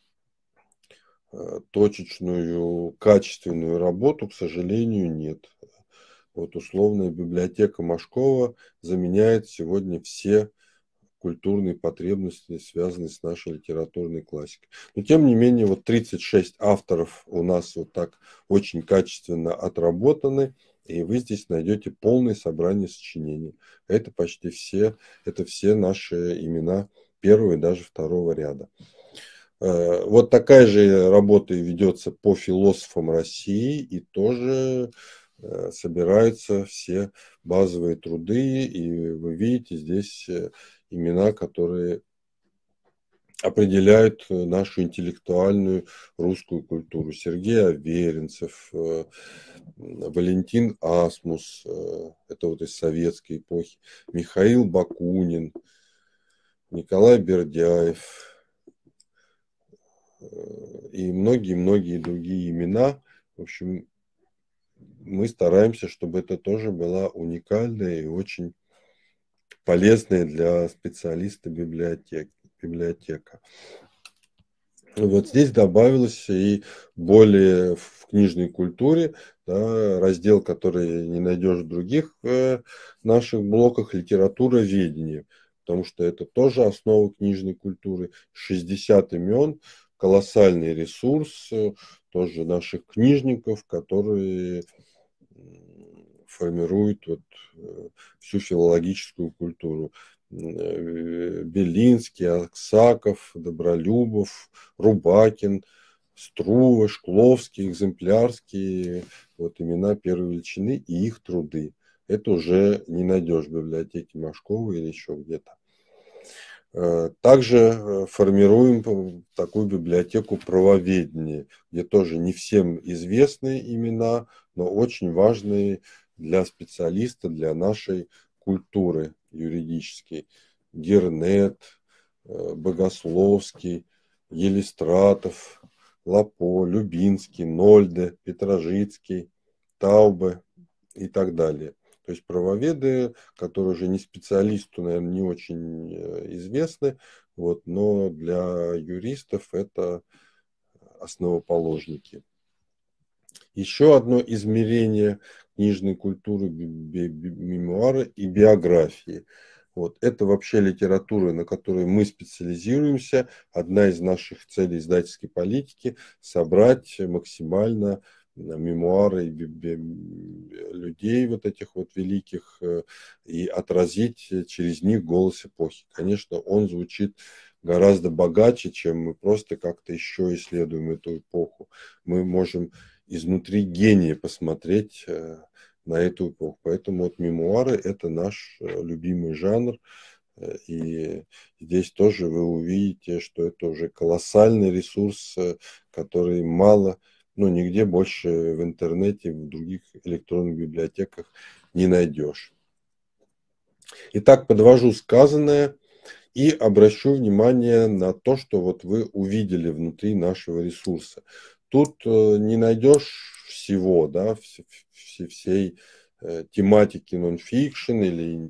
точечную, качественную работу, к сожалению, нет. Вот условная библиотека Машкова заменяет сегодня все культурные потребности, связанные с нашей литературной классикой. Но тем не менее, вот 36 авторов у нас вот так очень качественно отработаны, и вы здесь найдете полное собрание сочинений. Это почти все, это все наши имена первого и даже второго ряда. Вот такая же работа ведется по философам России, и тоже собираются все базовые труды, и вы видите здесь имена, которые определяют нашу интеллектуальную русскую культуру: Сергей Аверинцев, Валентин Асмус, это вот из советской эпохи, Михаил Бакунин, Николай Бердяев и многие-многие другие имена. В общем, мы стараемся, чтобы это тоже была уникальная и очень полезная для специалиста библиотека. Вот здесь добавилось и более в книжной культуре, да, раздел, который не найдешь в других наших блоках, литературоведение, потому что это тоже основа книжной культуры. 60 имен, колоссальный ресурс тоже наших книжников, которые формируют вот всю филологическую культуру. Белинский, Аксаков, Добролюбов, Рубакин, Струва, Шкловский, Экземплярский, вот имена первой величины и их труды. Это уже не найдешь в библиотеке Машкова или еще где-то. Также формируем такую библиотеку правоведения, где тоже не всем известны имена, но очень важные для специалиста, для нашей культуры юридической. Гернет, Богословский, Елистратов, Лапо, Любинский, Нольде, Петрожицкий, Таубе и так далее. То есть правоведы, которые уже не специалисту, наверное, не очень известны, вот, но для юристов это основоположники. Еще одно измерение книжной культуры, мемуары и биографии. Вот. Это вообще литература, на которой мы специализируемся. Одна из наших целей издательской политики – собрать максимально мемуары людей вот этих вот великих и отразить через них голос эпохи. Конечно, он звучит гораздо богаче, чем мы просто как-то еще исследуем эту эпоху. Мы можем изнутри гения посмотреть на эту эпоху. Поэтому вот мемуары – это наш любимый жанр. И здесь тоже вы увидите, что это уже колоссальный ресурс, который мало, ну, нигде больше в интернете, в других электронных библиотеках не найдешь. Итак, подвожу сказанное и обращу внимание на то, что вот вы увидели внутри нашего ресурса. Тут не найдешь всего, да, всей тематики нон-фикшн или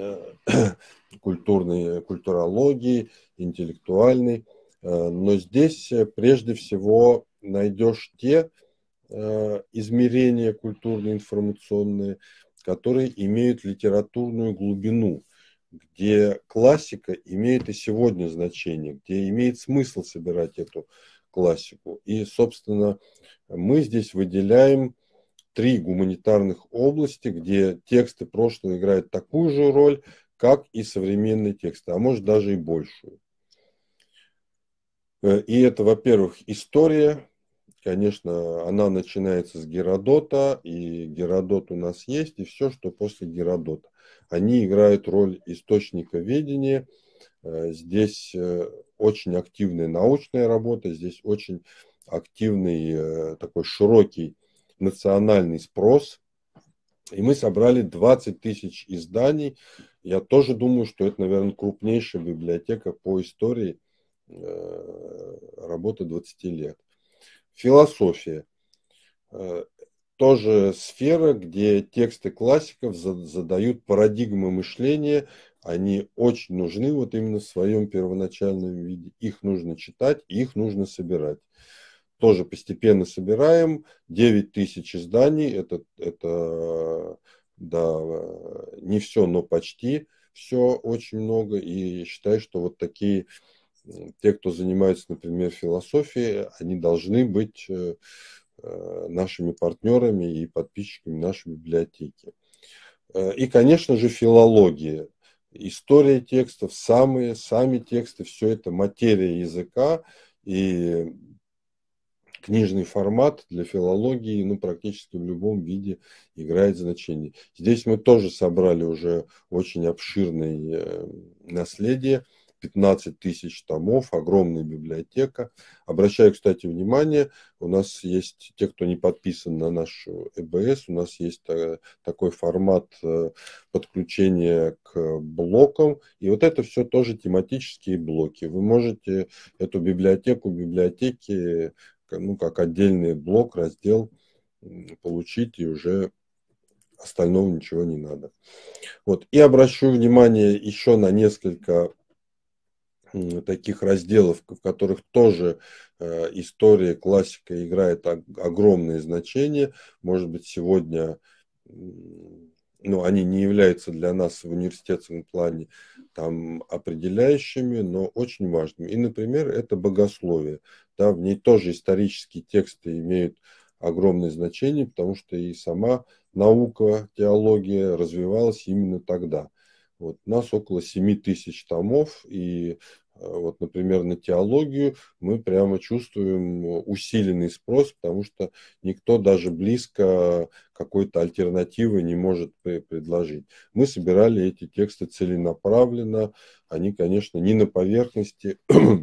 культурологии, интеллектуальной. Но здесь прежде всего найдешь те измерения культурно-информационные, которые имеют литературную глубину, где классика имеет и сегодня значение, где имеет смысл собирать эту классику. И, собственно, мы здесь выделяем 3 гуманитарных области, где тексты прошлого играют такую же роль, как и современные тексты, а может даже и большую. И это, во-первых, история. Конечно, она начинается с Геродота, и Геродот у нас есть, и все, что после Геродота. Они играют роль источника ведения. Здесь очень активная научная работа, здесь очень активный такой широкий национальный спрос. И мы собрали 20 тысяч изданий. Я тоже думаю, что это, наверное, крупнейшая библиотека по истории, работы 20 лет. Философия. Тоже сфера, где тексты классиков задают парадигмы мышления. Они очень нужны вот именно в своем первоначальном виде. Их нужно читать, их нужно собирать. Тоже постепенно собираем. 9 тысяч изданий. Это да, не все, но почти все, очень много. И считаю, что вот такие, те, кто занимается, например, философией, они должны быть нашими партнерами и подписчиками нашей библиотеки. И, конечно же, филология. История текстов, сами тексты, все это материя языка, и книжный формат для филологии, ну, практически в любом виде играет значение. Здесь мы тоже собрали уже очень обширное наследие, 15 тысяч томов, огромная библиотека. Обращаю, кстати, внимание, у нас есть, те, кто не подписан на наш ЭБС, у нас есть такой формат подключения к блокам, и вот это все тоже тематические блоки. Вы можете эту библиотеку библиотеки, ну, как отдельный блок, раздел получить и уже остального ничего не надо. Вот. И обращу внимание еще на несколько таких разделов, в которых тоже история, классика играет огромное значение. Может быть, сегодня они не являются для нас в университетском плане там определяющими, но очень важными. И, например, это богословие. Да, в ней тоже исторические тексты имеют огромное значение, потому что и сама наука, теология развивалась именно тогда. Вот, у нас около 7000 томов, и вот, например, на теологию мы прямо чувствуем усиленный спрос, потому что никто даже близко какой-то альтернативы не может предложить. Мы собирали эти тексты целенаправленно, они, конечно, не на поверхности,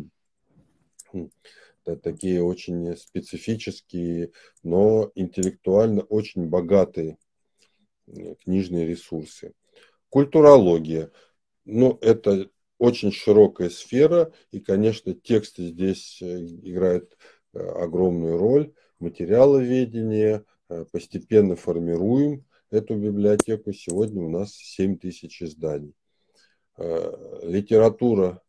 такие очень специфические, но интеллектуально очень богатые книжные ресурсы. Культурология. Это очень широкая сфера, и, конечно, тексты здесь играют огромную роль. Материаловедение, постепенно формируем эту библиотеку. Сегодня у нас 7000 изданий. Литература,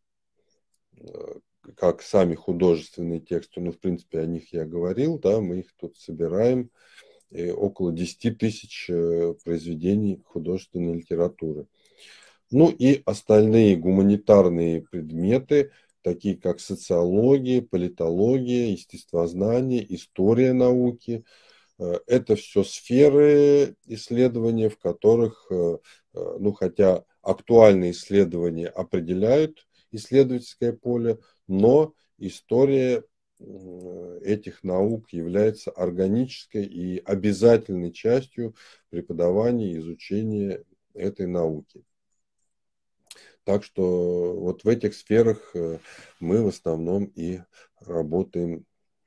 как сами художественные тексты, в принципе, о них я говорил, да, мы их тут собираем. Около 10 000 произведений художественной литературы. И остальные гуманитарные предметы, такие как социология, политология, естествознание, история науки. Это все сферы исследования, в которых, хотя актуальные исследования определяют исследовательское поле, но история этих наук является органической и обязательной частью преподавания и изучения этой науки. Так что вот в этих сферах мы в основном и работаем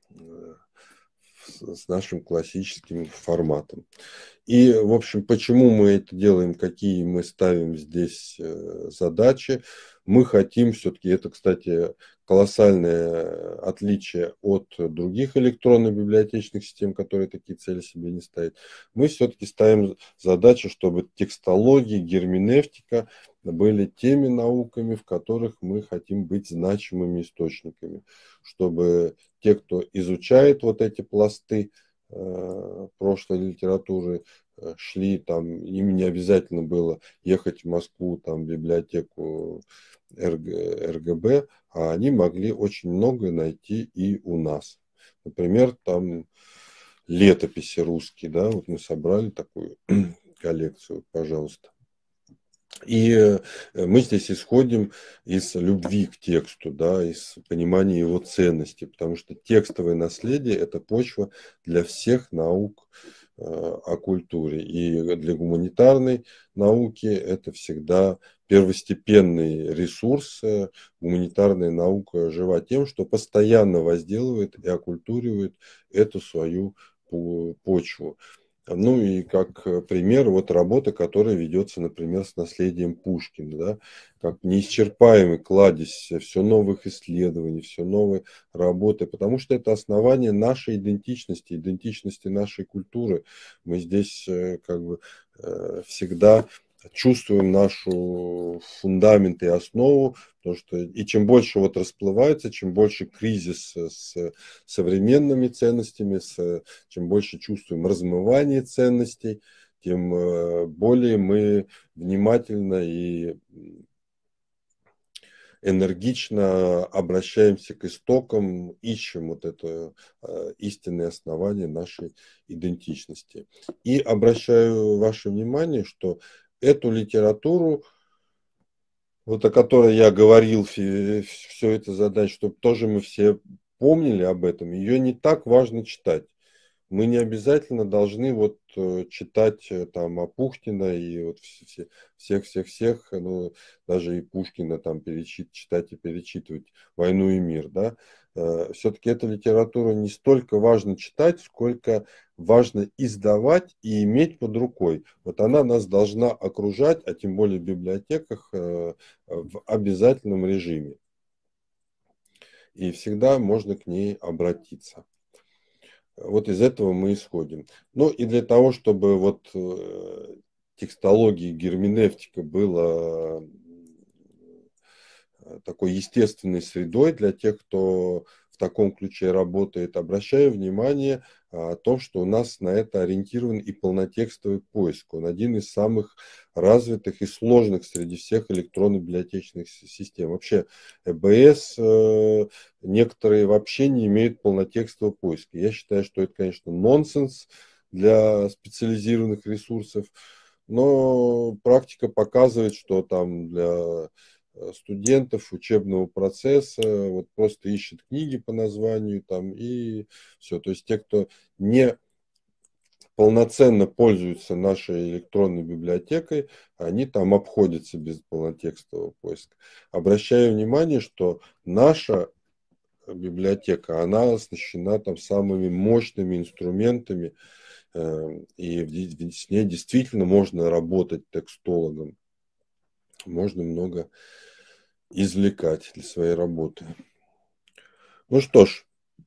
с нашим классическим форматом. И, в общем, почему мы это делаем, какие мы ставим здесь задачи. Мы хотим все-таки, это, кстати, колоссальное отличие от других электронно-библиотечных систем, которые такие цели себе не ставят. Мы все-таки ставим задачу, чтобы текстология, герменевтика были теми науками, в которых мы хотим быть значимыми источниками, чтобы те, кто изучает вот эти пласты прошлой литературы, шли там, им не обязательно было ехать в Москву, там, в библиотеку РГБ, а они могли очень многое найти и у нас. Например, там летописи русские, да, вот мы собрали такую коллекцию, пожалуйста. И мы здесь исходим из любви к тексту, да, из понимания его ценности, потому что текстовое наследие – это почва для всех наук о культуре. И для гуманитарной науки это всегда первостепенный ресурс. Гуманитарная наука жива тем, что постоянно возделывает и окультуривает эту свою почву. И как пример, вот работа, которая ведется, например, с наследием Пушкина, да, как неисчерпаемый кладезь все новых исследований, все новые работы, потому что это основание нашей идентичности, идентичности нашей культуры. Мы здесь всегда чувствуем нашу фундамент и основу, потому что и чем больше вот расплывается, чем больше кризис с современными ценностями, чем больше чувствуем размывание ценностей, тем более мы внимательно и энергично обращаемся к истокам, ищем вот это истинное основание нашей идентичности. И обращаю ваше внимание, что эту литературу, вот о которой я говорил, все это задача, чтобы тоже мы все помнили об этом, ее не так важно читать. Мы не обязательно должны читать там Апухтина и вот всех, даже и Пушкина там читать и перечитывать «Войну и мир», да. Все-таки эта литература не столько важно читать, сколько важно издавать и иметь под рукой. Вот она нас должна окружать, а тем более в библиотеках, в обязательном режиме. И всегда можно к ней обратиться. Вот из этого мы исходим. Ну и для того, чтобы вот текстология и герменевтика было такой естественной средой для тех, кто в таком ключе работает, обращаю внимание о том, что у нас на это ориентирован и полнотекстовый поиск. Он один из самых развитых и сложных среди всех электронно-библиотечных систем. Вообще ЭБС некоторые вообще не имеют полнотекстового поиска. Я считаю, что это, конечно, нонсенс для специализированных ресурсов, но практика показывает, что там для студентов учебного процесса, вот просто ищет книги по названию там и все. То есть те, кто не полноценно пользуются нашей электронной библиотекой, они там обходятся без полнотекстового поиска. Обращаю внимание, что наша библиотека, она оснащена там самыми мощными инструментами, и с ней действительно можно работать текстологом. Можно много извлекать для своей работы. Ну что ж,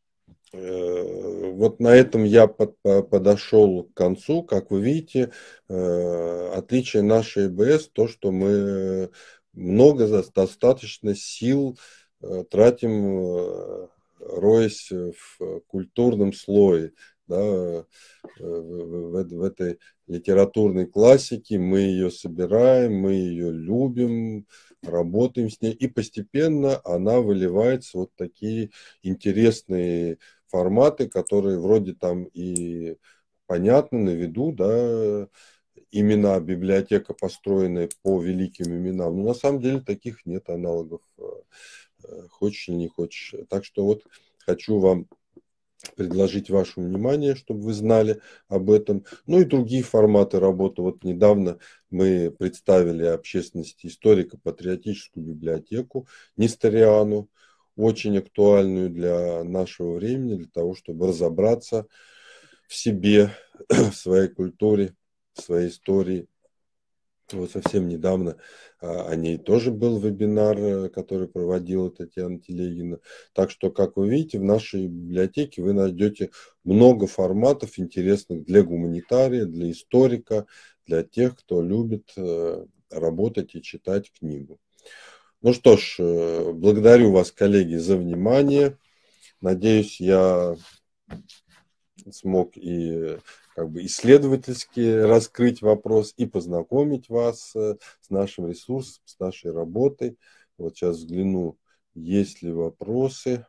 вот на этом я подошел к концу. Как вы видите, отличие нашей ЭБС то, что мы много достаточно сил тратим, роясь в культурном слое, да, в этой литературной классике. Мы ее собираем, мы ее любим, работаем с ней, и постепенно она выливается вот такие интересные форматы, которые вроде там и понятны на виду, да, имена, библиотека, построенная по великим именам, но на самом деле таких нет аналогов, хочешь или не хочешь. Так что вот хочу вам предложить вашему вниманию, чтобы вы знали об этом. Ну и другие форматы работы. Вот недавно мы представили общественности историко-патриотическую библиотеку Несториану, очень актуальную для нашего времени, для того, чтобы разобраться в себе, в своей культуре, в своей истории. Вот совсем недавно о ней тоже был вебинар, который проводила Татьяна Телегина. Так что, как вы видите, в нашей библиотеке вы найдете много форматов интересных для гуманитария, для историка, для тех, кто любит работать и читать книгу. Ну что ж, благодарю вас, коллеги, за внимание. Надеюсь, я смог и как бы исследовательски раскрыть вопрос и познакомить вас с нашим ресурсом, с нашей работой. Вот сейчас взгляну, есть ли вопросы.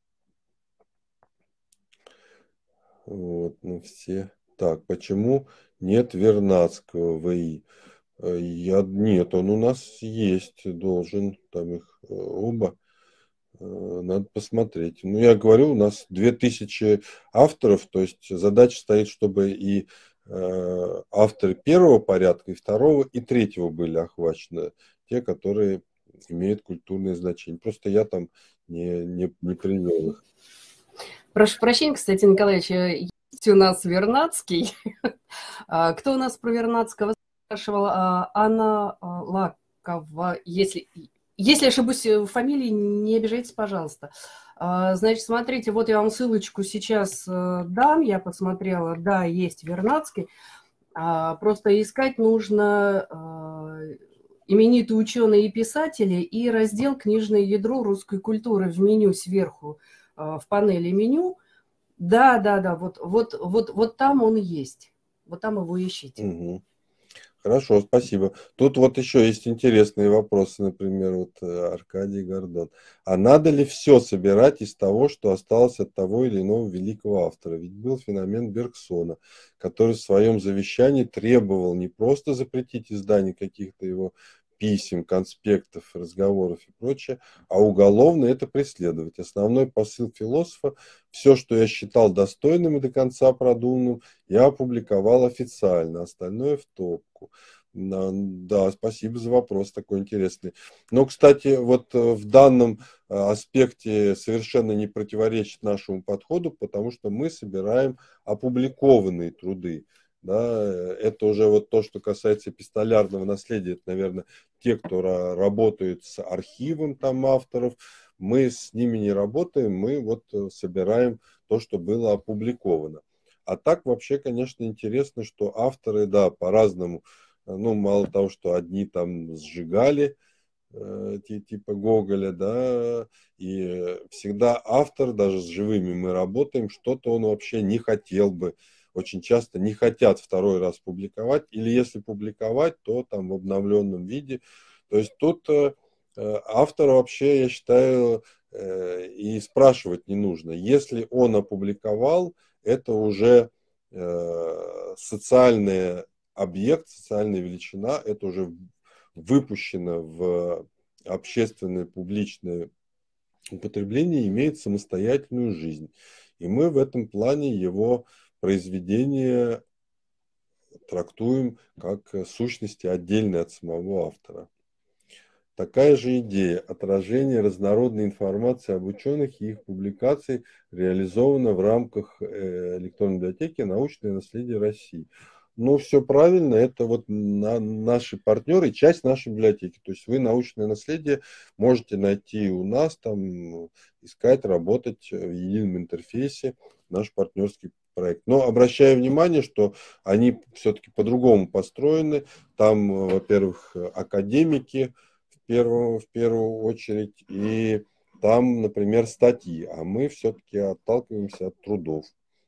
Вот, ну все. Так, почему нет Вернадского ВИ? Нет, он у нас есть, должен, там их оба. Надо посмотреть. Ну, я говорю, у нас 2000 авторов, то есть задача стоит, чтобы и авторы первого порядка, и второго, и третьего были охвачены. Те, которые имеют культурное значение. Просто я там не привел их. Прошу прощения, кстати, Николаевич, есть у нас Вернадский. Кто у нас про Вернадского спрашивал? Анна Лакова. Если ошибусь в фамилии, не обижайтесь, пожалуйста. Значит, смотрите, вот я вам ссылочку сейчас дам. Я посмотрела, да, есть Вернадский. Просто искать нужно именитые ученые и писатели и раздел «Книжное ядро русской культуры» в меню сверху, в панели меню. Да, вот там он есть. Вот там его ищите. Угу. Хорошо, спасибо. Тут вот еще есть интересные вопросы, например, вот Аркадий Гордон. А надо ли все собирать из того, что осталось от того или иного великого автора? Ведь был феномен Бергсона, который в своем завещании требовал не просто запретить издание каких-то его писем, конспектов, разговоров и прочее, а уголовно это преследовать. Основной посыл философа: все, что я считал достойным и до конца продуманным, я опубликовал официально, остальное в топку. Да, спасибо за вопрос такой интересный. Но, кстати, вот в данном аспекте совершенно не противоречит нашему подходу, потому что мы собираем опубликованные труды. Да, это уже вот то, что касается эпистолярного наследия. Это, наверное, те, кто работают с архивом там авторов, мы с ними не работаем, мы вот собираем то, что было опубликовано. А так вообще, конечно, интересно, что авторы, да, по-разному, ну, мало того, что одни там сжигали, типа Гоголя, да, и всегда автор, даже с живыми мы работаем, что-то он вообще не хотел бы, очень часто не хотят второй раз публиковать, или если публиковать, то там в обновленном виде. То есть тут автор вообще, я считаю, и спрашивать не нужно. Если он опубликовал, это уже социальный объект, социальная величина, это уже выпущено в общественное публичное употребление, имеет самостоятельную жизнь. И мы в этом плане его произведение трактуем как сущности отдельные от самого автора. Такая же идея отражения разнородной информации об ученых и их публикаций реализована в рамках электронной библиотеки «Научное наследие России». Ну, все правильно, это вот наши партнеры, часть нашей библиотеки. То есть вы научное наследие можете найти у нас, там, искать, работать в едином интерфейсе, наш партнерский проект. Но обращаю внимание, что они все-таки по-другому построены. Там, во-первых, академики в первую очередь, и там, например, статьи, а мы все-таки отталкиваемся от трудов.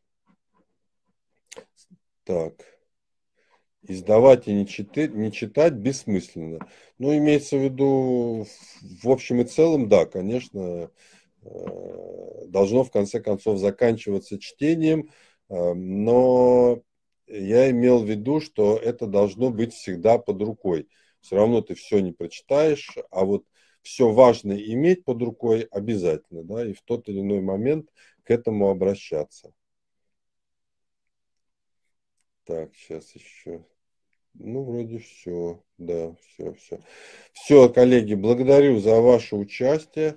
Так. Издавать и не читать бессмысленно. Ну, имеется в виду, в общем и целом, да, конечно, должно в конце концов заканчиваться чтением, но я имел в виду, что это должно быть всегда под рукой. Все равно ты все не прочитаешь, а вот все важное иметь под рукой обязательно, да, и в тот или иной момент к этому обращаться. Так, сейчас еще. Ну, вроде все, да, все. Все, коллеги, благодарю за ваше участие.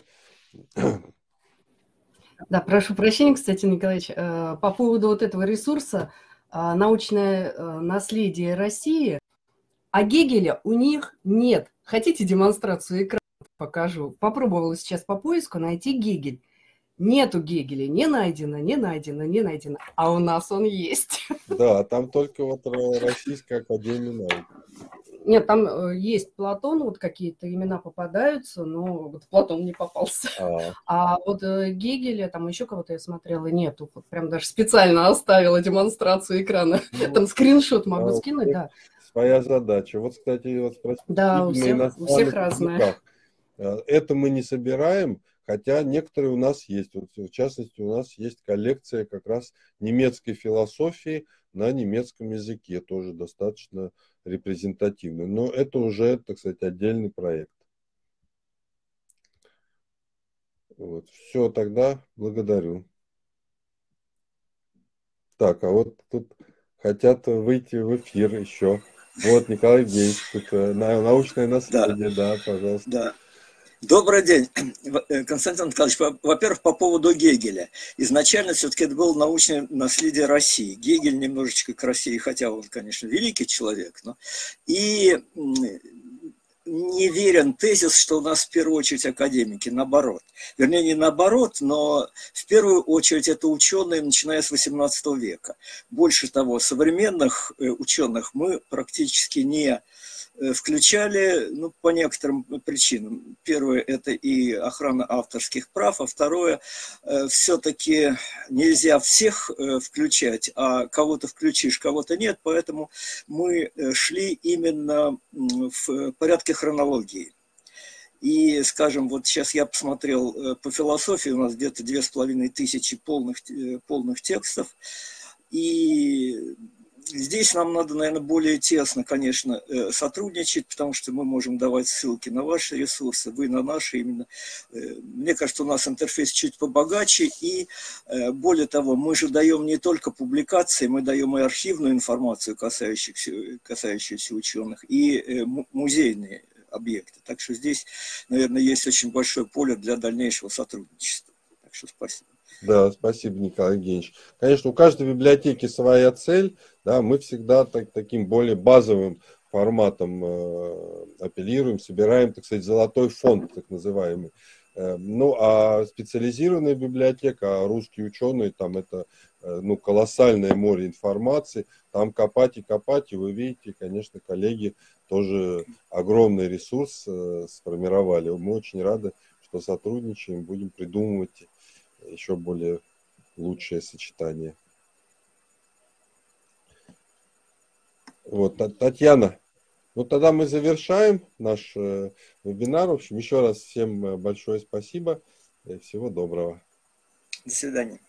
Да, прошу прощения, кстати, Николаевич, по поводу вот этого ресурса «Научное наследие России», а Гегеля у них нет. Хотите демонстрацию экрана покажу? Попробовала сейчас по поиску найти Гегель. Нету Гегеля, не найдено. А у нас он есть. Да, там только вот Российская академия наук. Нет, там есть Платон, вот какие-то имена попадаются, но вот Платон не попался. А вот Гегеля, там еще кого-то я смотрела, нету. Вот прям даже специально оставила демонстрацию экрана. Ну, там скриншот могу скинуть, да. Своя задача. Вот, кстати, вот спросить. Да, у всех разное. Это мы не собираем, хотя некоторые у нас есть. Вот, в частности, у нас есть коллекция как раз немецкой философии на немецком языке, тоже достаточно репрезентативный. Но это уже, так сказать, отдельный проект. Вот. Все, тогда благодарю. Так, а вот тут хотят выйти в эфир еще. Вот, Николай Евгеньевич, тут научное наследие, да, пожалуйста. Да. Добрый день, Константин Николаевич. Во-первых, по поводу Гегеля. Изначально все-таки это было научное наследие России. Гегель немножечко к России, хотя он, конечно, великий человек, но и неверен тезис, что у нас в первую очередь академики, наоборот. Вернее, не наоборот, но в первую очередь это ученые, начиная с XVIII века. Больше того, современных ученых мы практически не включали, ну, по некоторым причинам. Первое – это и охрана авторских прав, а второе – все-таки нельзя всех включать, а кого-то включишь, кого-то нет, поэтому мы шли именно в порядке хронологии. И, скажем, вот сейчас я посмотрел по философии, у нас где-то 2500 полных текстов, и здесь нам надо, наверное, более тесно, конечно, сотрудничать, потому что мы можем давать ссылки на ваши ресурсы, вы на наши именно. Мне кажется, у нас интерфейс чуть побогаче, и более того, мы же даем не только публикации, мы даем и архивную информацию, касающуюся ученых, и музейные объекты. Так что здесь, наверное, есть очень большое поле для дальнейшего сотрудничества. Так что спасибо. Да, спасибо, Николай Евгеньевич. Конечно, у каждой библиотеки своя цель. Да, мы всегда таким более базовым форматом апеллируем, собираем, так сказать, золотой фонд, так называемый. Ну, а специализированная библиотека, а русские ученые, там это ну, колоссальное море информации, там копать и копать, и вы видите, конечно, коллеги тоже огромный ресурс сформировали. Мы очень рады, что сотрудничаем, будем придумывать еще более лучшее сочетание. Вот, Татьяна, ну тогда мы завершаем наш вебинар. В общем, еще раз всем большое спасибо и всего доброго. До свидания.